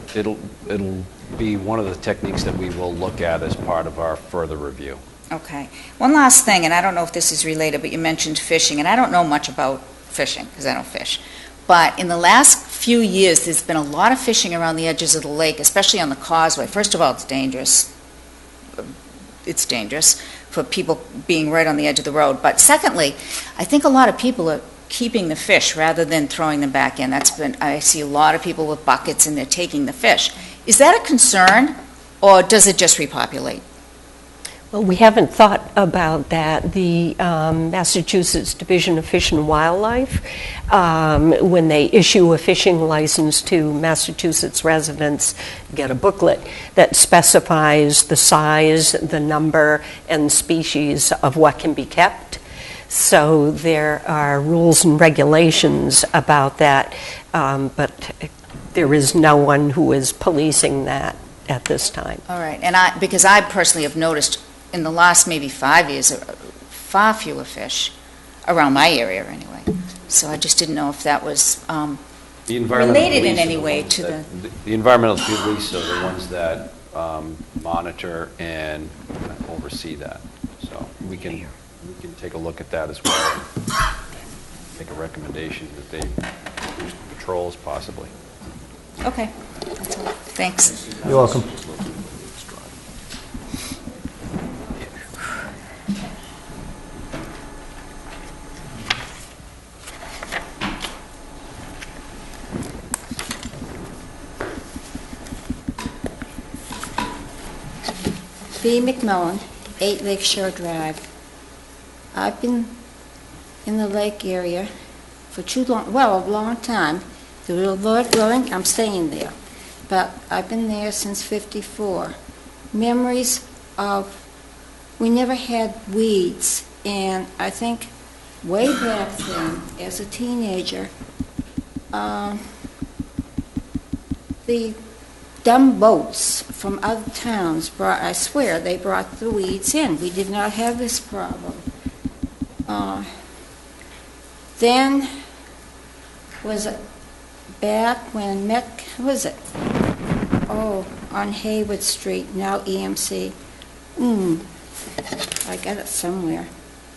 be one of the techniques that we will look at as part of our further review. Okay. One last thing, and I don't know if this is related, but you mentioned fishing, and I don't know much about fishing because I don't fish. But in the last few years, there's been a lot of fishing around the edges of the lake, especially on the causeway. First of all, it's dangerous. It's dangerous for people being right on the edge of the road. But secondly, I think a lot of people are keeping the fish rather than throwing them back in. I see a lot of people with buckets and they're taking the fish. Is that a concern, or does it just repopulate? Well, we haven't thought about that. The Massachusetts Division of Fish and Wildlife, when they issue a fishing license to Massachusetts residents, get a booklet that specifies the size, the number, and species of what can be kept. So there are rules and regulations about that, but there is no one who is policing that at this time. All right. And because I personally have noticed in the last maybe 5 years, far fewer fish around my area anyway. So I just didn't know if that was related in any way to the... The environmental police are the ones that monitor and oversee that. So we can take a look at that as well. Make a recommendation that they do patrols possibly. Okay. That's all. Thanks. You're welcome. B. McMillan, 8 Lakeshore Drive. I've been in the lake area for a long time. The Lord willing, I'm staying there. But I've been there since '54. Memories of, we never had weeds, and I think way back then, as a teenager, the dumb boats from other towns brought, I swear, they brought the weeds in. We did not have this problem. Then was it back when was it? Oh, on Haywood Street, now EMC. I got it somewhere.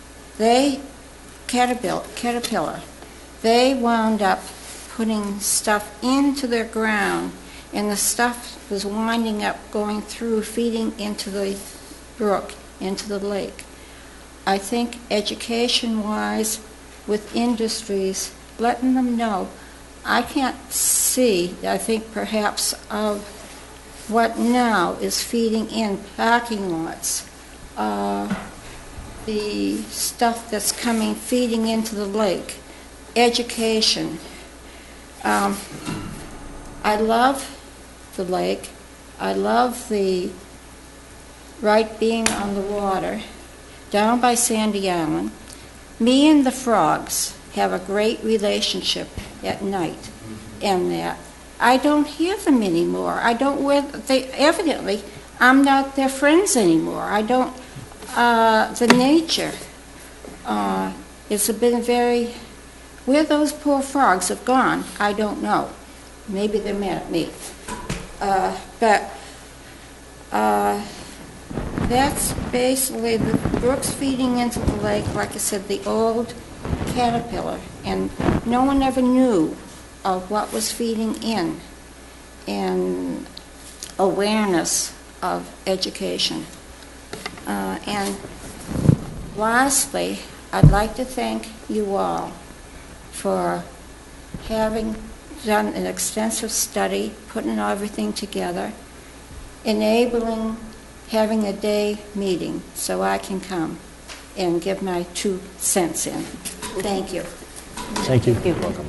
Caterpillar, they wound up putting stuff into their ground, and the stuff was winding up going through, feeding into the brook, into the lake. I think education-wise, with industries, letting them know, I can't see, I think perhaps of what now is feeding in parking lots, the stuff that's coming, feeding into the lake, education. I love the lake. I love the being on the water down by Sandy Island. Me and the frogs have a great relationship at night, and that I don't hear them anymore. I don't. Evidently, I'm not their friends anymore. I don't. The nature. It's been very. Where those poor frogs have gone, I don't know. Maybe they're mad at me. But that's basically the brooks feeding into the lake. Like I said, the old caterpillar, and no one ever knew of what was feeding in, and awareness of education. And lastly, I'd like to thank you all for having done an extensive study, putting everything together, enabling having a day meeting so I can come and give my 2 cents in. Thank you. Thank you. You're welcome.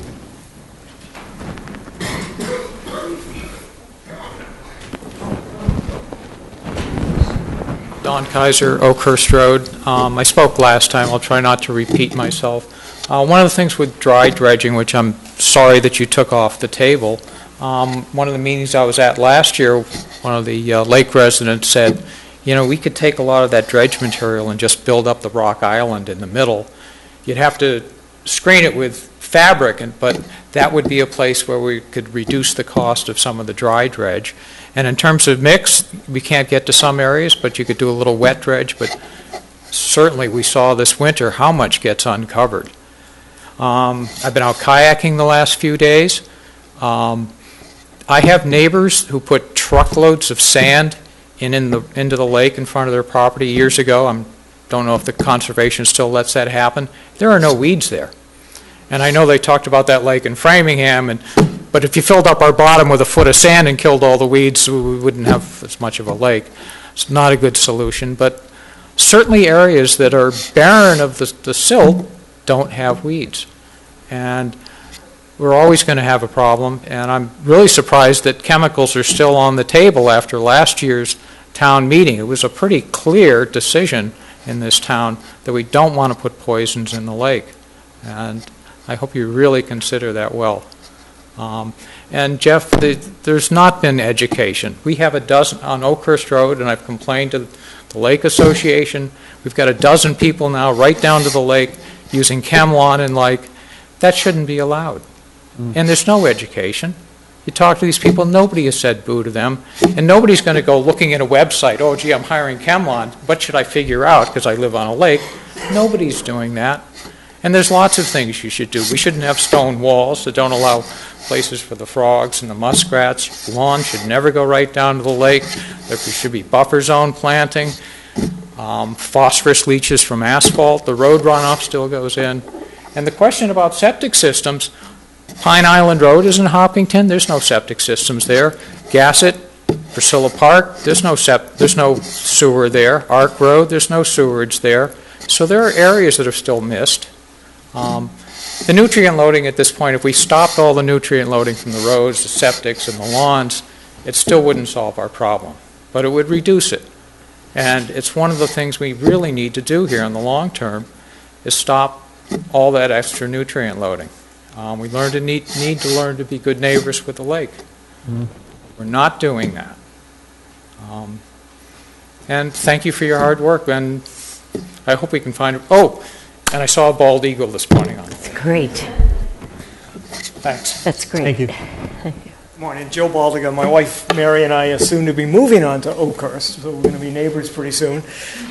Don Kaiser, Oakhurst Road. I spoke last time. I'll try not to repeat myself. One of the things with dry dredging, which I'm sorry that you took off the table, one of the meetings I was at last year, one of the lake residents said, you know, we could take a lot of that dredge material and just build up the rock island in the middle. You'd have to screen it with fabric, but that would be a place where we could reduce the cost of some of the dry dredge. And in terms of mix, we can't get to some areas, but you could do a little wet dredge. But certainly we saw this winter how much gets uncovered. I've been out kayaking the last few days. I have neighbors who put truckloads of sand into the lake in front of their property years ago. I don't know if the conservation still lets that happen. There are no weeds there. And I know they talked about that lake in Framingham, but if you filled up our bottom with a foot of sand and killed all the weeds, we wouldn't have as much of a lake. It's not a good solution, but certainly areas that are barren of the silt don't have weeds. And we're always going to have a problem, and I'm really surprised that chemicals are still on the table after last year's town meeting. It was a pretty clear decision in this town that we don't want to put poisons in the lake. And I hope you really consider that well. And Jeff, there's not been education. We have a dozen on Oakhurst Road, and I've complained to the Lake Association. We've got a dozen people now right down to the lake using ChemLawn and like. That shouldn't be allowed. And there's no education. You talk to these people, nobody has said boo to them, and nobody's going to go looking at a website, oh, gee, I'm hiring ChemLawn. What should I figure out because I live on a lake? Nobody's doing that. And there's lots of things you should do. We shouldn't have stone walls that don't allow places for the frogs and the muskrats. Lawn should never go right down to the lake. There should be buffer zone planting. Phosphorus leaches from asphalt. The road runoff still goes in. And the question about septic systems, Pine Island Road is in Hopkinton. There's no septic systems there. Gassett, Priscilla Park, there's no sewer there. Ark Road, there's no sewerage there. So there are areas that are still missed. The nutrient loading at this point, if we stopped all the nutrient loading from the roads, the septics, and the lawns, it still wouldn't solve our problem, but it would reduce it. And it's one of the things we really need to do here in the long term is stop all that extra nutrient loading. We need to learn to be good neighbors with the lake. We're not doing that. And thank you for your hard work, and I hope we can find it. Oh, and I saw a bald eagle this morning on it. It's great. Thanks. That's great. Thank you. Morning, Joe Baldiga. My wife Mary and I are soon to be moving on to Oakhurst, so we're going to be neighbors pretty soon.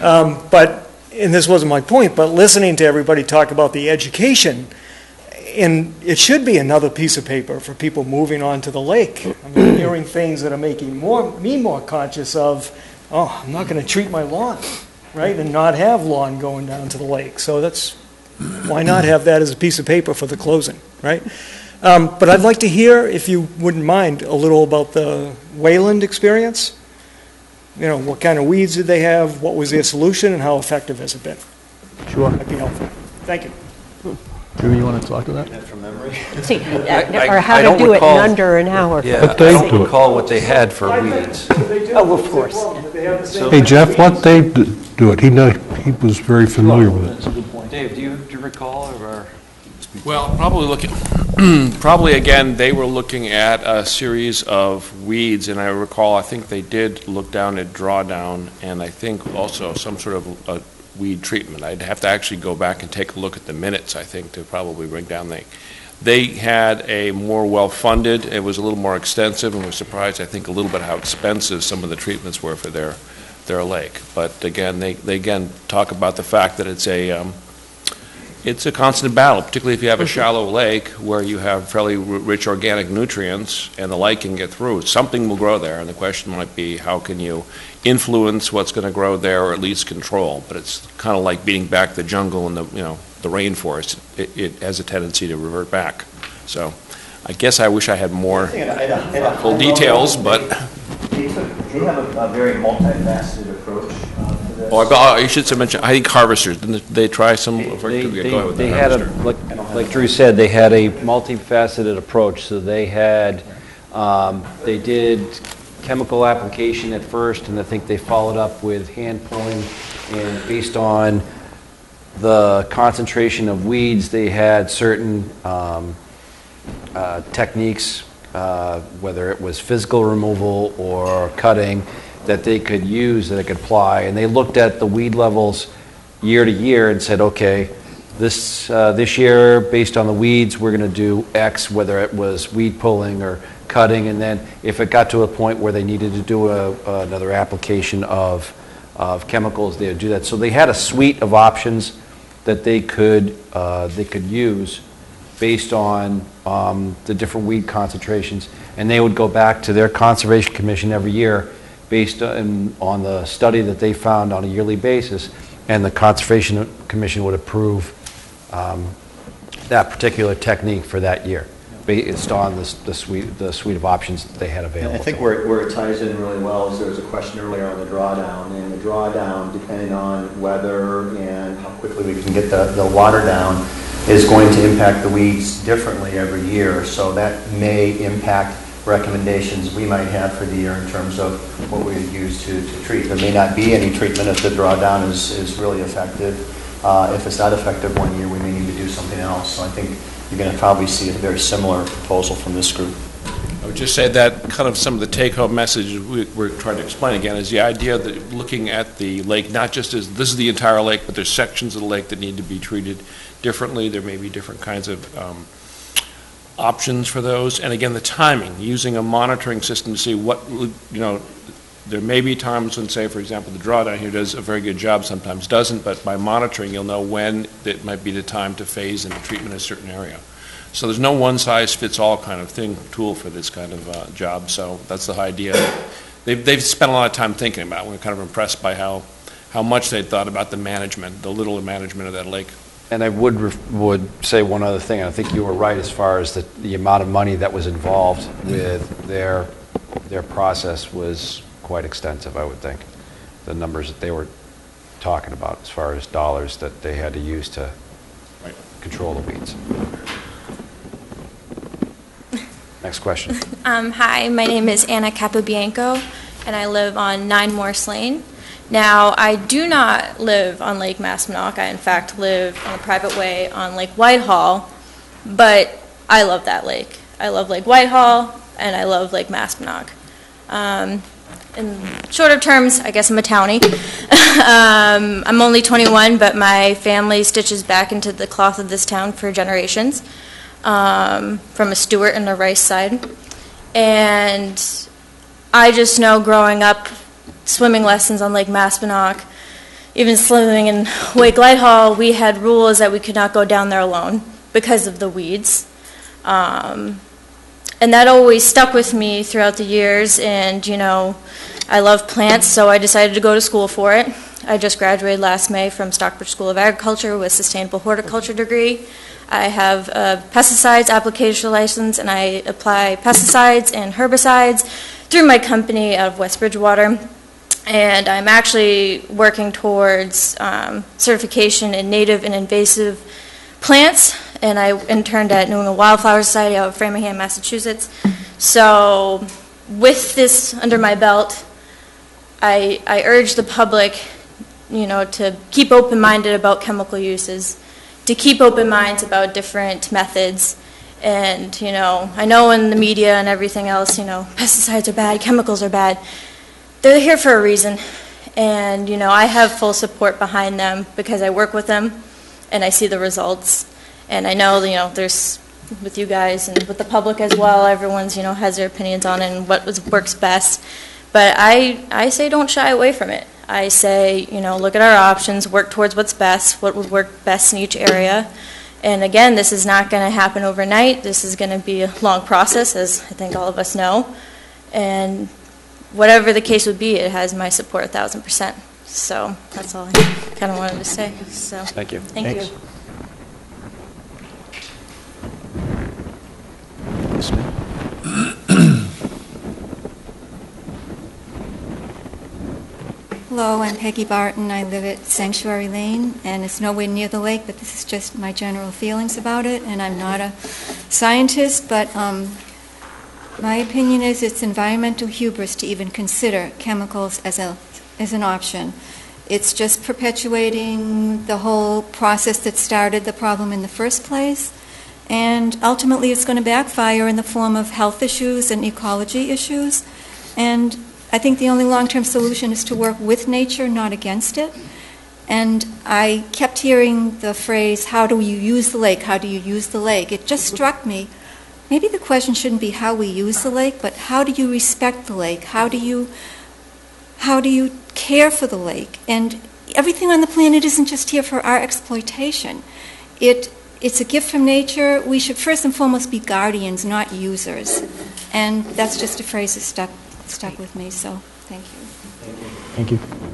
And this wasn't my point, but listening to everybody talk about the education, and it should be another piece of paper for people moving on to the lake. I mean, hearing things that are making me more conscious of, oh, I'm not going to treat my lawn, right, and not have lawn going down to the lake. So why not have that as a piece of paper for the closing, right? But I'd like to hear, if you wouldn't mind, a little about the Wayland experience. You know, what kind of weeds did they have, what was their solution, and how effective has it been? Sure. That'd be helpful. Thank you. Drew, you want to talk to that? From memory? See, or how to do it in under an hour. Yeah, I don't recall what they had for weeds. Oh, of course. Hey, Jeff, what they do it? He was very familiar with it. Dave, do you recall, or? Well, probably again, they were looking at a series of weeds, and I recall, I think they did look down at drawdown, and I think also some sort of a weed treatment. I'd have to actually go back and take a look at the minutes, I think, to probably bring down they had a more well-funded, it was a little more extensive, and was surprised, I think, a little bit how expensive some of the treatments were for their lake. But again, they again talk about the fact that it's a constant battle, particularly if you have a shallow lake where you have fairly rich organic nutrients and the light can get through. Something will grow there, and the question might be, how can you influence what's going to grow there, or at least control? But it's kind of like beating back the jungle and the rainforest. It has a tendency to revert back. So I guess I wish I had more full details, but... They have a very multifaceted approach to this. I should mention, I think harvesters, didn't they try some? They had like Drew said, they had a multifaceted approach. So they had, they did chemical application at first, and I think they followed up with hand pulling, and based on the concentration of weeds, they had certain techniques, whether it was physical removal or cutting, that they could use, that they could apply. And they looked at the weed levels year to year and said, okay, this year, based on the weeds, we're going to do X, whether it was weed pulling or cutting. And then if it got to a point where they needed to do another application of chemicals, they would do that. So they had a suite of options that they could use based on the different weed concentrations, and they would go back to their Conservation Commission every year based on the study that they found on a yearly basis, and the Conservation Commission would approve that particular technique for that year based on the suite of options that they had available. I think where it ties in really well is there was a question earlier on the drawdown, and the drawdown, depending on weather and how quickly we can get the water down, is going to impact the weeds differently every year. So that may impact recommendations we might have for the year in terms of what we would use to treat. There may not be any treatment if the drawdown is really effective. If it's not effective one year, we may need to do something else. So I think you're going to probably see a very similar proposal from this group. I would just say that kind of some of the take-home message we're trying to explain again is the idea that looking at the lake, not just as this is the entire lake, but there's sections of the lake that need to be treated differently. There may be different kinds of options for those. And again, the timing, using a monitoring system to see what, there may be times when, say, for example, the drawdown here does a very good job, sometimes doesn't, but by monitoring, you'll know when it might be the time to phase in the treatment in a certain area. So there's no one-size-fits-all kind of tool for this kind of job. So that's the idea. They've spent a lot of time thinking about it. We're kind of impressed by how much they thought about the management, the little management of that lake. And I would say one other thing. I think you were right as far as the amount of money that was involved with their process was quite extensive, I would think. The numbers that they were talking about as far as dollars that they had to use to control the weeds. Next question. Hi, my name is Anna Capobianco, and I live on 9 Morse Lane. Now, I do not live on Lake Maspenock. I, in fact, live on a private way on Lake Whitehall, but I love that lake. I love Lake Whitehall, and I love Lake Maspenock. In shorter terms, I guess I'm a townie. I'm only 21, but my family stitches back into the cloth of this town for generations, from a Stewart and a Rice side. And I just know growing up, swimming lessons on Lake Maspenock, even swimming in Wake Light Hall, we had rules that we could not go down there alone because of the weeds. And that always stuck with me throughout the years, and you know, I love plants, so I decided to go to school for it. I just graduated last May from Stockbridge School of Agriculture with a sustainable horticulture degree. I have a pesticides application license, and I apply pesticides and herbicides through my company out of West Bridgewater. And I'm actually working towards certification in native and invasive plants, and I interned at New England Wildflower Society out of Framingham, Massachusetts. So with this under my belt, I urge the public, you know, to keep open-minded about chemical uses, to keep open minds about different methods. And, you know, I know in the media and everything else, you know, pesticides are bad, chemicals are bad. They're here for a reason. And, you know, I have full support behind them because I work with them and I see the results. And I know, you know, there's, with you guys and with the public as well, everyone's, you know, has their opinions on it and what works best. But I say don't shy away from it. I say, you know, look at our options, work towards what's best, what would work best in each area. And again, this is not going to happen overnight. This is going to be a long process, as I think all of us know. And whatever the case would be, it has my support 1,000%. So that's all I kind of wanted to say. So thank you. Thank you. Hello, I'm Peggy Barton. I live at Sanctuary Lane, and it's nowhere near the lake, but this is just my general feelings about it, and I'm not a scientist, but my opinion is it's environmental hubris to even consider chemicals as an option. It's just perpetuating the whole process that started the problem in the first place, and ultimately it's going to backfire in the form of health issues and ecology issues. And I think the only long-term solution is to work with nature, not against it. And I kept hearing the phrase, how do you use the lake? How do you use the lake? It just struck me, maybe the question shouldn't be how we use the lake, but how do you respect the lake? How do you care for the lake? And everything on the planet isn't just here for our exploitation. It's a gift from nature. We should first and foremost be guardians, not users. And that's just a phrase that stuck with me, so thank you. Thank you.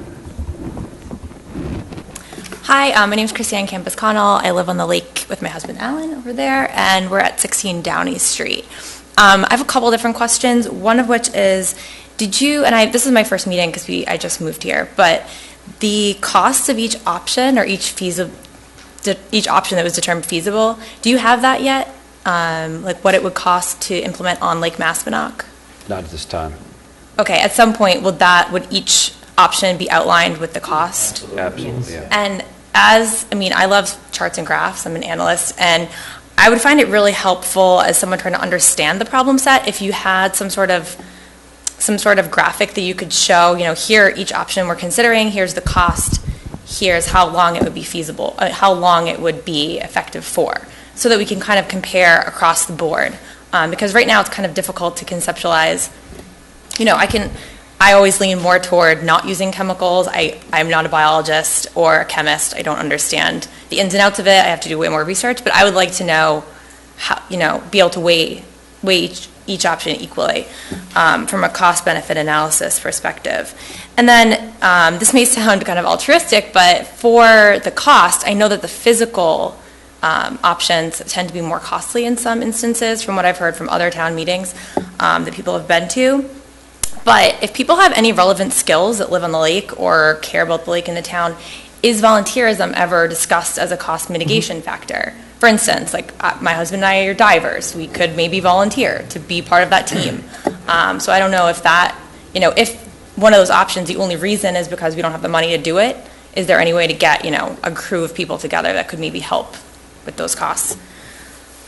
Hi, my name is Christiane Campus-Connell. I live on the lake with my husband Alan over there, and we're at 16 Downey Street. I have a couple different questions, one of which is, this is my first meeting because I just moved here, but the costs of each option or each option that was determined feasible, do you have that yet? Like what it would cost to implement on Lake Maspenock? Not at this time. Okay, at some point, would each option be outlined with the cost? Absolutely, yeah. And I love charts and graphs, I'm an analyst, and I would find it really helpful as someone trying to understand the problem set if you had some sort of graphic that you could show, you know, here each option we're considering, here's the cost, here's how long it would be feasible, how long it would be effective for, so that we can kind of compare across the board. Because right now it's kind of difficult to conceptualize. You know, I always lean more toward not using chemicals. I'm not a biologist or a chemist. I don't understand the ins and outs of it. I have to do way more research, but I would like to know how, you know, be able to weigh each option equally from a cost-benefit analysis perspective. And then this may sound kind of altruistic, but for the cost, I know that the physical options tend to be more costly in some instances from what I've heard from other town meetings that people have been to. But if people have any relevant skills that live on the lake or care about the lake in the town, is volunteerism ever discussed as a cost mitigation factor? For instance, like my husband and I are divers. We could maybe volunteer to be part of that team. So I don't know if that, you know, if one of those options, the only reason is because we don't have the money to do it, is there any way to get, you know, a crew of people together that could maybe help with those costs?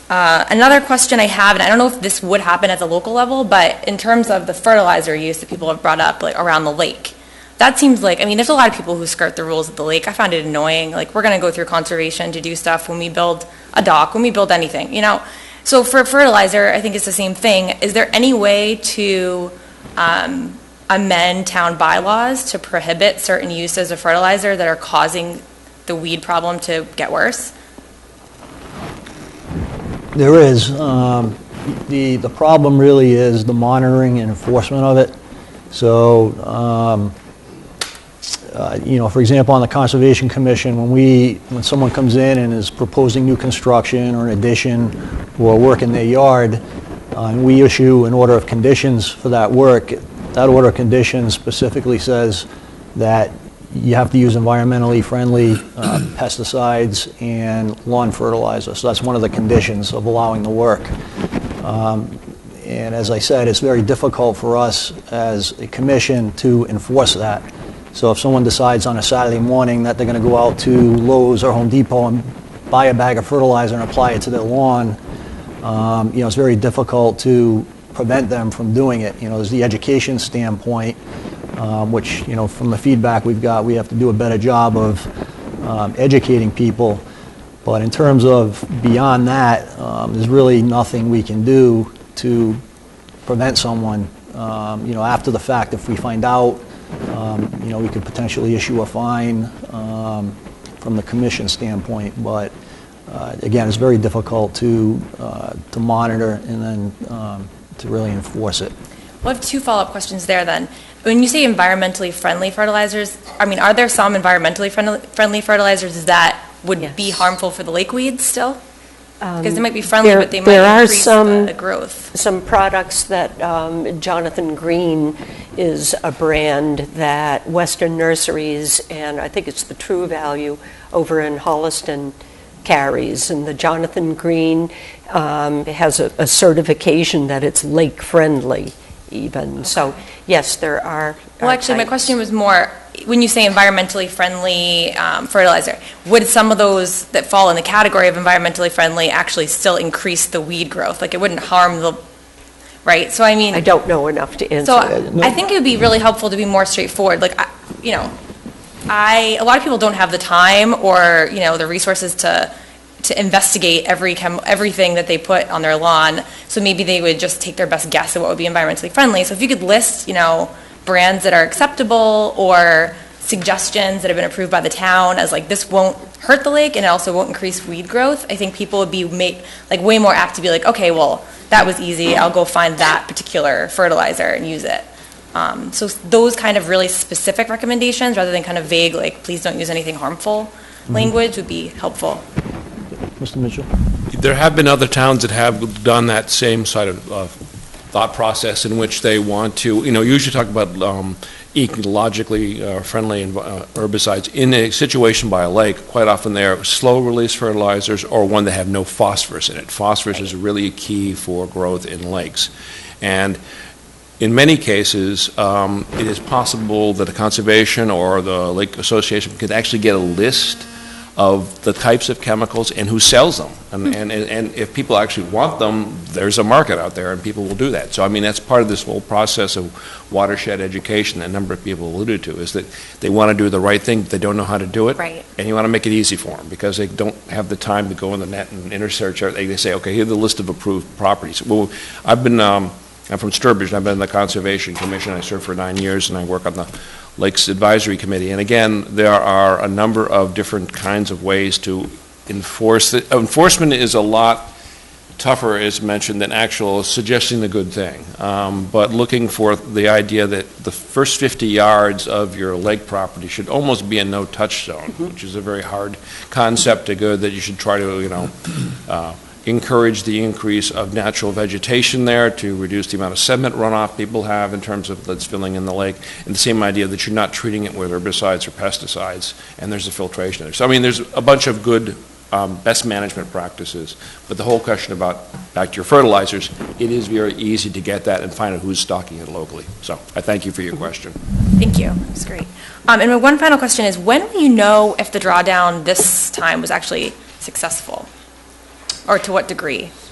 Another question I have, and I don't know if this would happen at the local level, but in terms of the fertilizer use that people have brought up, like around the lake, that seems like, I mean, there's a lot of people who skirt the rules at the lake. I find it annoying. Like, we're going to go through conservation to do stuff when we build a dock, when we build anything, you know? So for fertilizer, I think it's the same thing. Is there any way to amend town bylaws to prohibit certain uses of fertilizer that are causing the weed problem to get worse? There is. The problem really is the monitoring and enforcement of it. So, you know, for example, on the Conservation Commission, when someone comes in and is proposing new construction or an addition or work in their yard, and we issue an order of conditions for that work, that order of conditions specifically says that you have to use environmentally friendly pesticides and lawn fertilizer. So that's one of the conditions of allowing the work. And as I said, it's very difficult for us as a commission to enforce that. So if someone decides on a Saturday morning that they're going to go out to Lowe's or Home Depot and buy a bag of fertilizer and apply it to their lawn, you know, it's very difficult to prevent them from doing it. You know, there's the education standpoint, which, you know, from the feedback we've got, we have to do a better job of educating people. But in terms of beyond that, there's really nothing we can do to prevent someone, you know, after the fact. If we find out, you know, we could potentially issue a fine from the commission standpoint. But again, it's very difficult to monitor and then to really enforce it. We'll have two follow-up questions there then. When you say environmentally friendly fertilizers, I mean, are there some environmentally friendly fertilizers that would be harmful for the lake weeds still? Because they might be friendly, but they might increase the growth. Some products that Jonathan Green is a brand that Western Nurseries, and I think it's the True Value over in Holliston, carries. And the Jonathan Green has a certification that it's lake friendly even. Okay. So yes, there are. Well, actually, my question was more, when you say environmentally friendly fertilizer, would some of those that fall in the category of environmentally friendly actually still increase the weed growth? Like, it wouldn't harm the, right? So I mean, I don't know enough to answer. So I think it would be really helpful to be more straightforward. Like, you know, a lot of people don't have the time or, you know, the resources to investigate everything that they put on their lawn. So maybe they would just take their best guess at what would be environmentally friendly. So if you could list, you know, brands that are acceptable or suggestions that have been approved by the town as like, this won't hurt the lake and it also won't increase weed growth, I think people would be like way more apt to be like, okay, well, that was easy. I'll go find that particular fertilizer and use it. So those kind of really specific recommendations rather than kind of vague, like, please don't use anything harmful language would be helpful. Mr. Mitchell? There have been other towns that have done that same side of thought process in which they want to, you know, usually talk about ecologically friendly herbicides. In a situation by a lake, quite often they're slow-release fertilizers or one that have no phosphorus in it. Phosphorus is really a key for growth in lakes. And in many cases, it is possible that the conservation or the lake association could actually get a list of the types of chemicals and who sells them. And if people actually want them, there's a market out there and people will do that. So I mean, that's part of this whole process of watershed education that a number of people alluded to, is that they want to do the right thing, but they don't know how to do it. Right. And you want to make it easy for them because they don't have the time to go in the net and intersearch everything. They say, okay, here's the list of approved properties. Well, I'm from Sturbridge, and I've been in the Conservation Commission. I served for 9 years, and I work on the Lakes Advisory Committee. And again, there are a number of different kinds of ways to enforce it. Enforcement is a lot tougher, as mentioned, than actual suggesting the good thing. But looking for the idea that the first 50 yards of your lake property should almost be a no-touch zone, which is a very hard concept to go, that you should try to, you know, encourage the increase of natural vegetation there to reduce the amount of sediment runoff people have in terms of that's filling in the lake, and the same idea that you're not treating it with herbicides or pesticides, and there's a filtration there. So I mean, there's a bunch of good best management practices, but the whole question about, back to your fertilizers, it is very easy to get that and find out who's stocking it locally. So I thank you for your question. Thank you, that's great. And my one final question is, when will you know if the drawdown this time was actually successful? Or to what degree?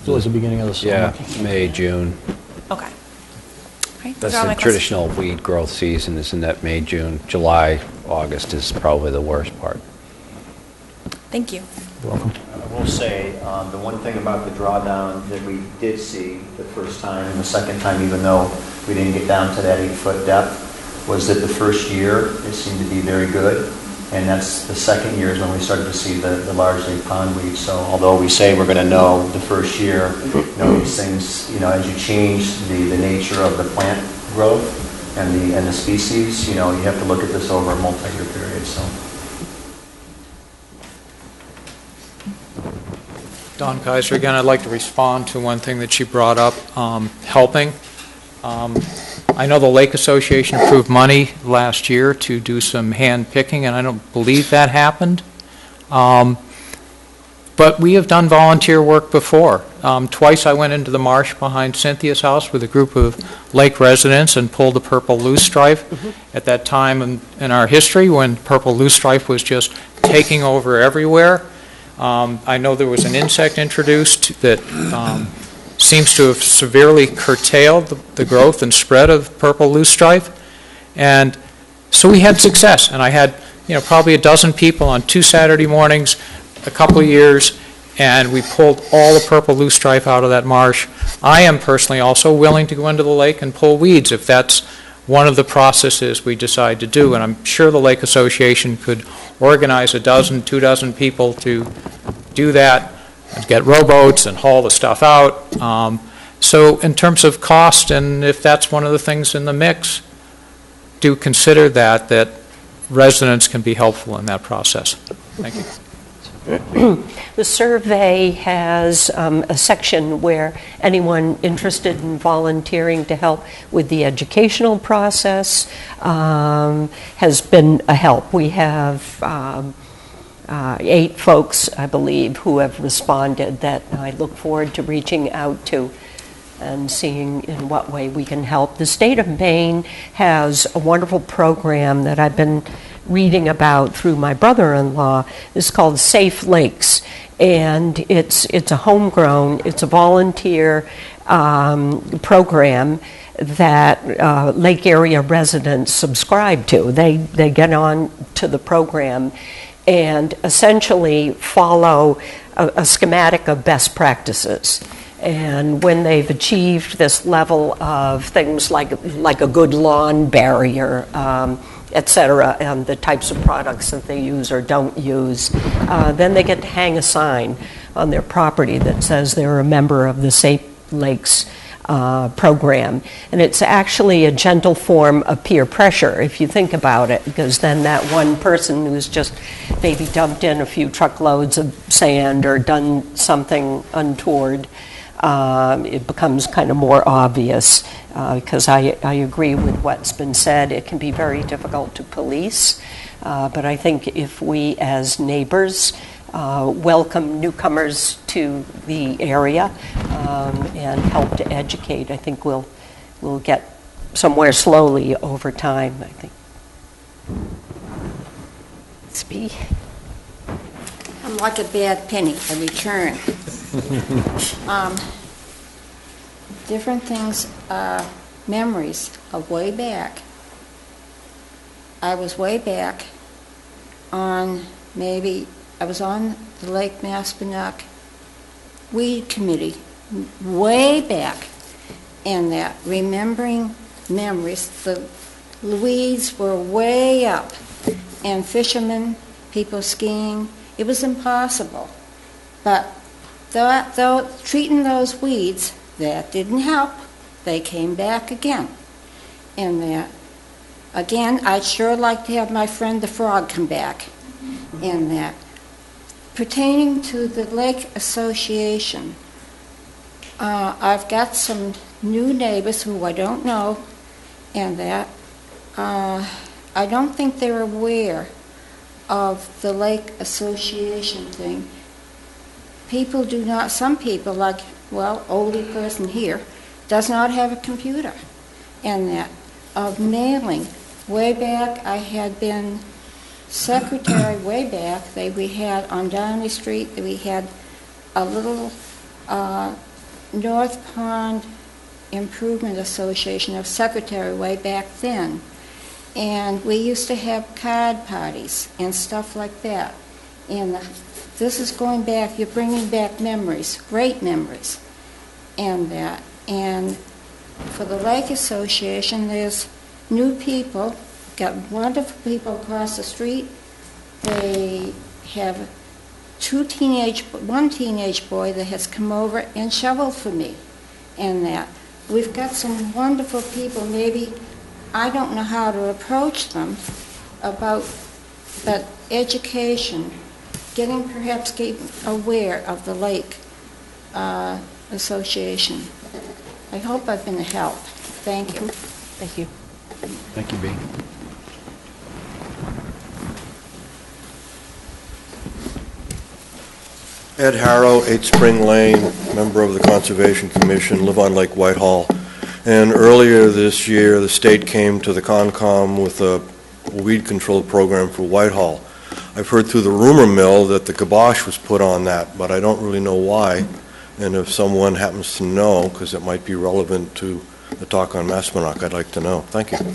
Towards the beginning of the summer. Yeah, May, June. Okay. Right, those That's are all the my questions. traditional weed growth season, is in that May, June. July, August is probably the worst part. Thank you. Welcome. I will say, the one thing about the drawdown that we did see the first time and the second time, even though we didn't get down to that 8-foot depth, was that the first year it seemed to be very good. And that's the second year is when we started to see the largely pond weeds. So although we say we're going to know the first year, these things, as you change the nature of the plant growth and the species, you have to look at this over a multi-year period. So. Don Kaiser again. I'd like to respond to one thing that she brought up, helping. I know the Lake Association approved money last year to do some hand picking, and I don't believe that happened. But we have done volunteer work before. Twice I went into the marsh behind Cynthia's house with a group of lake residents and pulled the purple loosestrife. At that time in our history when purple loosestrife was just taking over everywhere. I know there was an insect introduced that seems to have severely curtailed the growth and spread of purple loosestrife. And so we had success. And I had probably a dozen people on 2 Saturday mornings, a couple of years, and we pulled all the purple loosestrife out of that marsh. I am personally also willing to go into the lake and pull weeds if that's one of the processes we decide to do. And I'm sure the Lake Association could organize 2 dozen people to do that and get rowboats and haul the stuff out. So in terms of cost, and if that's one of the things in the mix, do consider that residents can be helpful in that process. Thank you. The survey has a section where anyone interested in volunteering to help with the educational process has been a help. We have 8 folks, I believe, who have responded that I look forward to reaching out to and seeing in what way we can help. The state of Maine has a wonderful program that I've been reading about through my brother-in-law. It's called Safe Lakes, and it's a homegrown, it's a volunteer program that lake area residents subscribe to. They get on to the program and essentially follow a schematic of best practices. And when they've achieved this level of things like a good lawn barrier, et cetera, and the types of products that they use or don't use, then they get to hang a sign on their property that says they're a member of the Safe Lakes program. And it's actually a gentle form of peer pressure, if you think about it, because then that one person who's just maybe dumped in a few truckloads of sand or done something untoward, it becomes kind of more obvious, because I agree with what's been said. It can be very difficult to police, but I think if we as neighbors welcome newcomers to the area and help to educate, I think we'll get somewhere slowly over time, I think. Speak. I'm like a bad penny, I return. Different things, memories of way back. I was way back on I was on the Lake Maspenock Weed Committee way back, and that remembering memories, the weeds were way up, and fishermen, people skiing, it was impossible. But though treating those weeds, that didn't help. They came back again. And that, again, I'd sure like to have my friend the frog come back. And that, pertaining to the Lake Association, I've got some new neighbors who I don't know, and that I don't think they're aware of the Lake Association thing. People do not, some people, like, older person here, does not have a computer. And that, of mailing, way back, I had been secretary way back. We had on Downey Street, we had a little North Pond Improvement Association of Secretary way back then. And we used to have card parties and stuff like that. And this is going back, you're bringing back memories, great memories, and that. And for the Lake Association, there's new people, got wonderful people across the street. They have one teenage boy that has come over and shoveled for me, and that. We've got some wonderful people. Maybe I don't know how to approach them about that education, perhaps getting aware of the Lake Association. I hope I've been a help. Thank you. Thank you. Thank you, Bea. Ed Harrow, 8 Spring Lane, member of the Conservation Commission, live on Lake Whitehall. And earlier this year, the state came to the Concom with a weed control program for Whitehall. I've heard through the rumor mill that the kibosh was put on that, but I don't really know why. And if someone happens to know, because it might be relevant to the talk on Maspenock, I'd like to know. Thank you.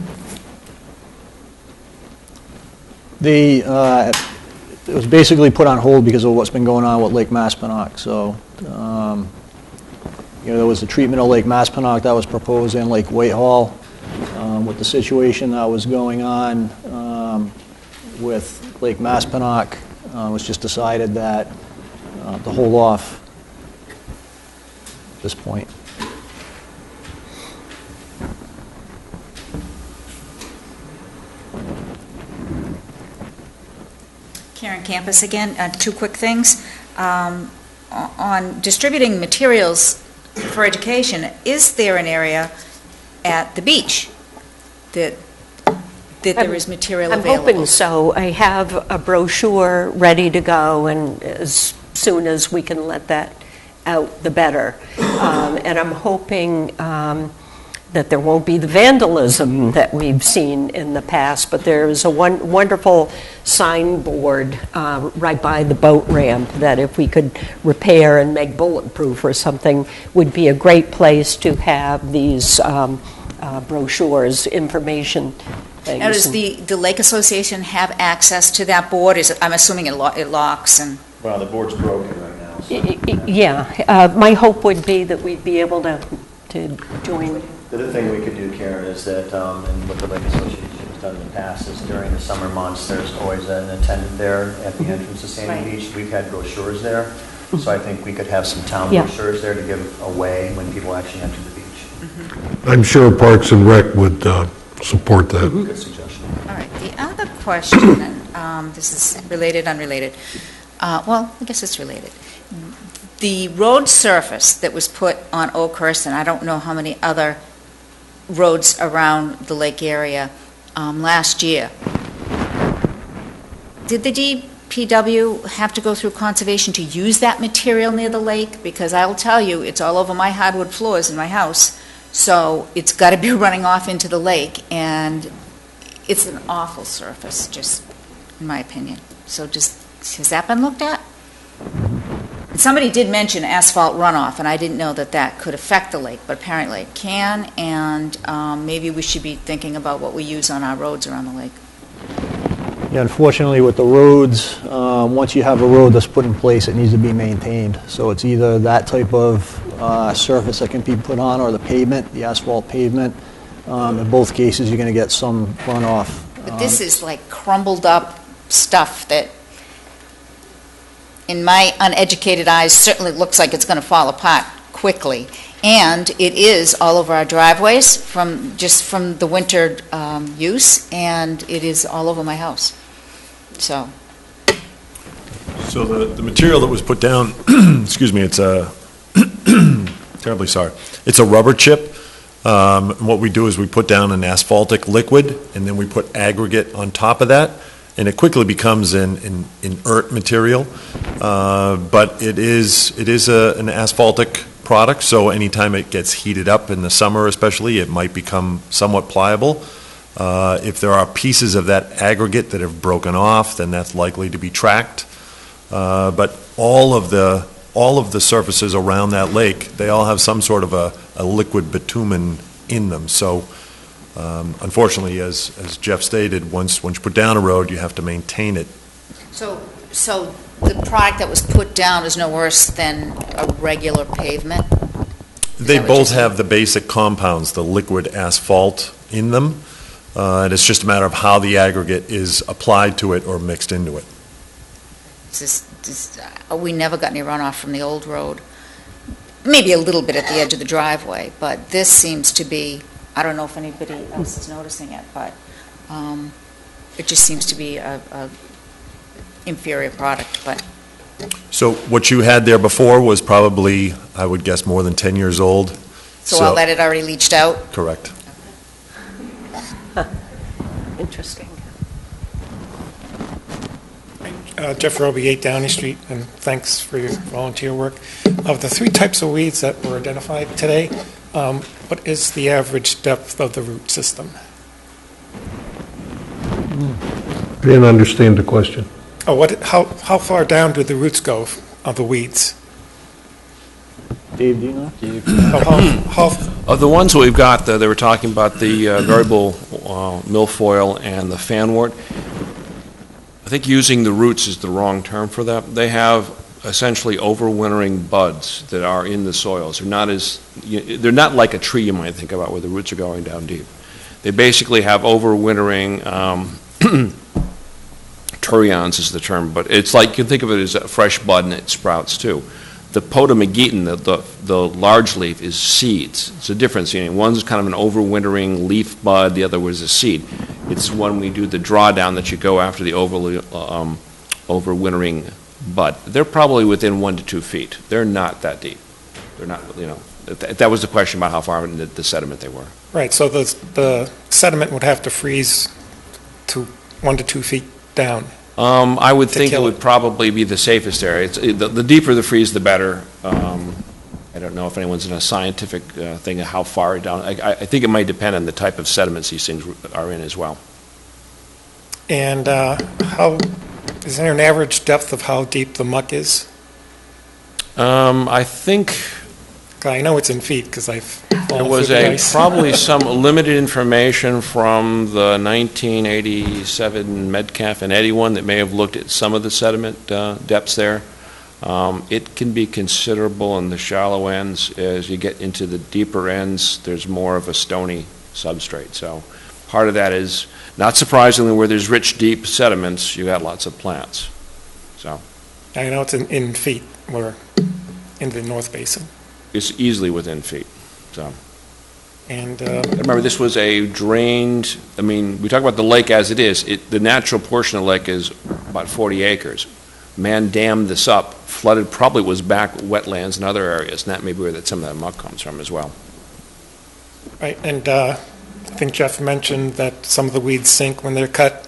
It was basically put on hold because of what's been going on with Lake Maspenock. So, there was a treatment of Lake Maspenock that was proposed in Lake Whitehall. With the situation that was going on with Lake Maspenock, it was just decided that to hold off at this point. Karen Campus again. 2 quick things. On distributing materials for education, is there an area at the beach that there is material available? I'm hoping so. I have a brochure ready to go, and as soon as we can let that out, the better. And I'm hoping that there won't be the vandalism that we've seen in the past, but there is a wonderful signboard right by the boat ramp that if we could repair and make bulletproof or something, would be a great place to have these brochures, information things. Now, does the Lake Association have access to that board? I'm assuming it locks and... Well, the board's broken right now. So. Yeah, my hope would be that we'd be able to join. The other thing we could do, Karen, is that, and what the Lake Association has done in the past, is during the summer months, there's always an attendant there at the entrance to Sandy Beach. We've had brochures there, so I think we could have some town brochures there to give away when people actually enter the beach. I'm sure Parks and Rec would support that. Good suggestion. All right, the other question, and this is related, unrelated. Well, I guess it's related. The road surface that was put on Oakhurst, and I don't know how many other roads around the lake area last year. Did the DPW have to go through conservation to use that material near the lake? Because I'll tell you, it's all over my hardwood floors in my house, so it's got to be running off into the lake, and it's an awful surface, just in my opinion. So has that been looked at? Somebody did mention asphalt runoff, and I didn't know that could affect the lake, but apparently it can, and maybe we should be thinking about what we use on our roads around the lake. Yeah, unfortunately with the roads, once you have a road that's put in place, it needs to be maintained. So it's either that type of surface that can be put on or the pavement, the asphalt pavement. In both cases, you're going to get some runoff. But this is like crumbled up stuff that, in my uneducated eyes, certainly looks like it's going to fall apart quickly. And it is all over our driveways from the winter use, and it is all over my house. So the material that was put down, excuse me, it's a, terribly sorry, it's a rubber chip. And what we do is we put down an asphaltic liquid, and then we put aggregate on top of that, and it quickly becomes an inert material. But it is an asphaltic product, so anytime it gets heated up in the summer especially, it might become somewhat pliable. If there are pieces of that aggregate that have broken off, then that's likely to be tracked. But all of the all of the surfaces around that lake, they all have some sort of a liquid bitumen in them. So unfortunately, as Jeff stated, once you put down a road, you have to maintain it. So the product that was put down is no worse than a regular pavement? They both have the basic compounds, the liquid asphalt in them, and it's just a matter of how the aggregate is applied to it or mixed into it. We never got any runoff from the old road. Maybe a little bit at the edge of the driveway, but this seems to be, I don't know if anybody else is noticing it, but it just seems to be a inferior product, but. So what you had there before was probably, I would guess, more than 10 years old. So all that had already leached out? Correct. Interesting. Jeff Roby, 8 Downey Street, and thanks for your volunteer work. Of the 3 types of weeds that were identified today, what is the average depth of the root system? I didn't understand the question. Oh, how far down do the roots go of the weeds? Dave, do you know? Of the ones that we've got, they were talking about the variable milfoil and the fanwort. I think using the roots is the wrong term for that. They have essentially overwintering buds that are in the soils. They're not like a tree you might think about where the roots are going down deep. They basically have overwintering turions is the term, but it's like, you can think of it as a fresh bud and it sprouts too. The potamogeton, the large leaf, is seeds. It's a difference. One's kind of an overwintering leaf bud, the other was a seed. It's when we do the drawdown that you go after the overwintering bud. They're probably within 1 to 2 feet. They're not that deep. They're not, that was the question about how far in the sediment they were. Right, so the sediment would have to freeze to 1 to 2 feet down. I would think it would probably be the safest area. The deeper the freeze, the better. I don't know if anyone's in a scientific thing of how far down. I think it might depend on the type of sediments these things are in as well. And is there an average depth of how deep the muck is? I think... I know it's in feet because I've fallen There was through the ice. probably some limited information from the 1987 Metcalf and Eddy one that may have looked at some of the sediment depths there. It can be considerable in the shallow ends. As you get into the deeper ends, there's more of a stony substrate. So part of that is, not surprisingly, where there's rich, deep sediments, you got lots of plants. So I know it's in feet. We're in the North Basin. it's easily within feet. So. And remember, this was a drained, we talk about the lake as it is. The natural portion of the lake is about 40 acres. Man dammed this up, flooded, probably was back wetlands in other areas, and that may be where some of that muck comes from as well. right, and I think Jeff mentioned that some of the weeds sink when they're cut.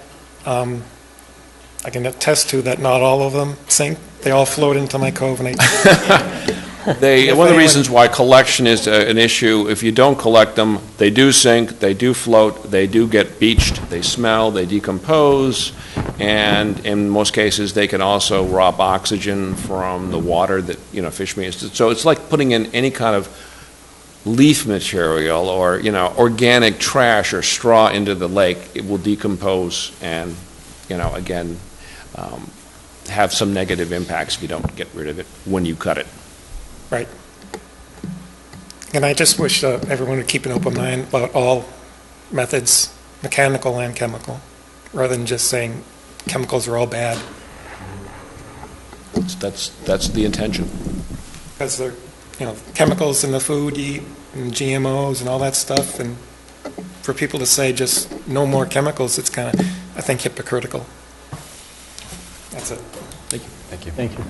I can attest to that not all of them sink. They all float into my cove, and One of the reasons why collection is an issue, if you don't collect them, they do sink, they do float, they do get beached, they smell, they decompose, and in most cases they can also rob oxygen from the water that fish may. So it's like putting in any kind of leaf material or organic trash or straw into the lake. It will decompose and again have some negative impacts if you don't get rid of it when you cut it. Right. And I just wish everyone would keep an open mind about all methods, mechanical and chemical, rather than just saying chemicals are all bad. That's the intention. Because they're, chemicals in the food you eat, and GMOs and all that stuff, and for people to say just no more chemicals, it's kind of, I think, hypocritical. That's it. Thank you. Thank you. Thank you.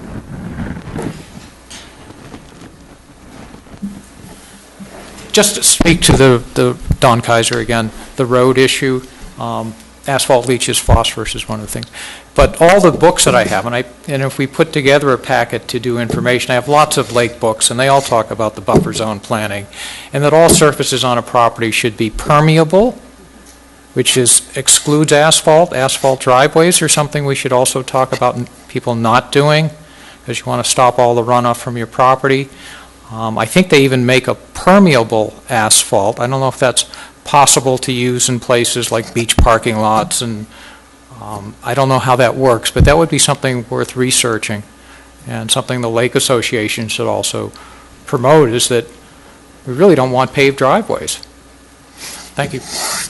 Just to speak to the Don Kaiser again, the road issue, asphalt leaches, phosphorus is one of the things. But all the books that I have, and if we put together a packet to do information, I have lots of lake books, and they all talk about the buffer zone planning, and that all surfaces on a property should be permeable, which excludes asphalt driveways are something we should also talk about people not doing, as you want to stop all the runoff from your property. I think they even make a permeable asphalt. I don't know if that's possible to use in places like beach parking lots, and I don't know how that works, but that would be something worth researching, and something the Lake Association should also promote, is that we really don't want paved driveways. Thank you.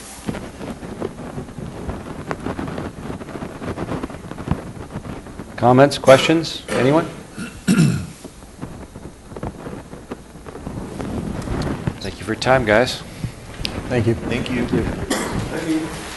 Comments, questions, anyone? Thank you for your time, guys. Thank you. Thank you. Thank you.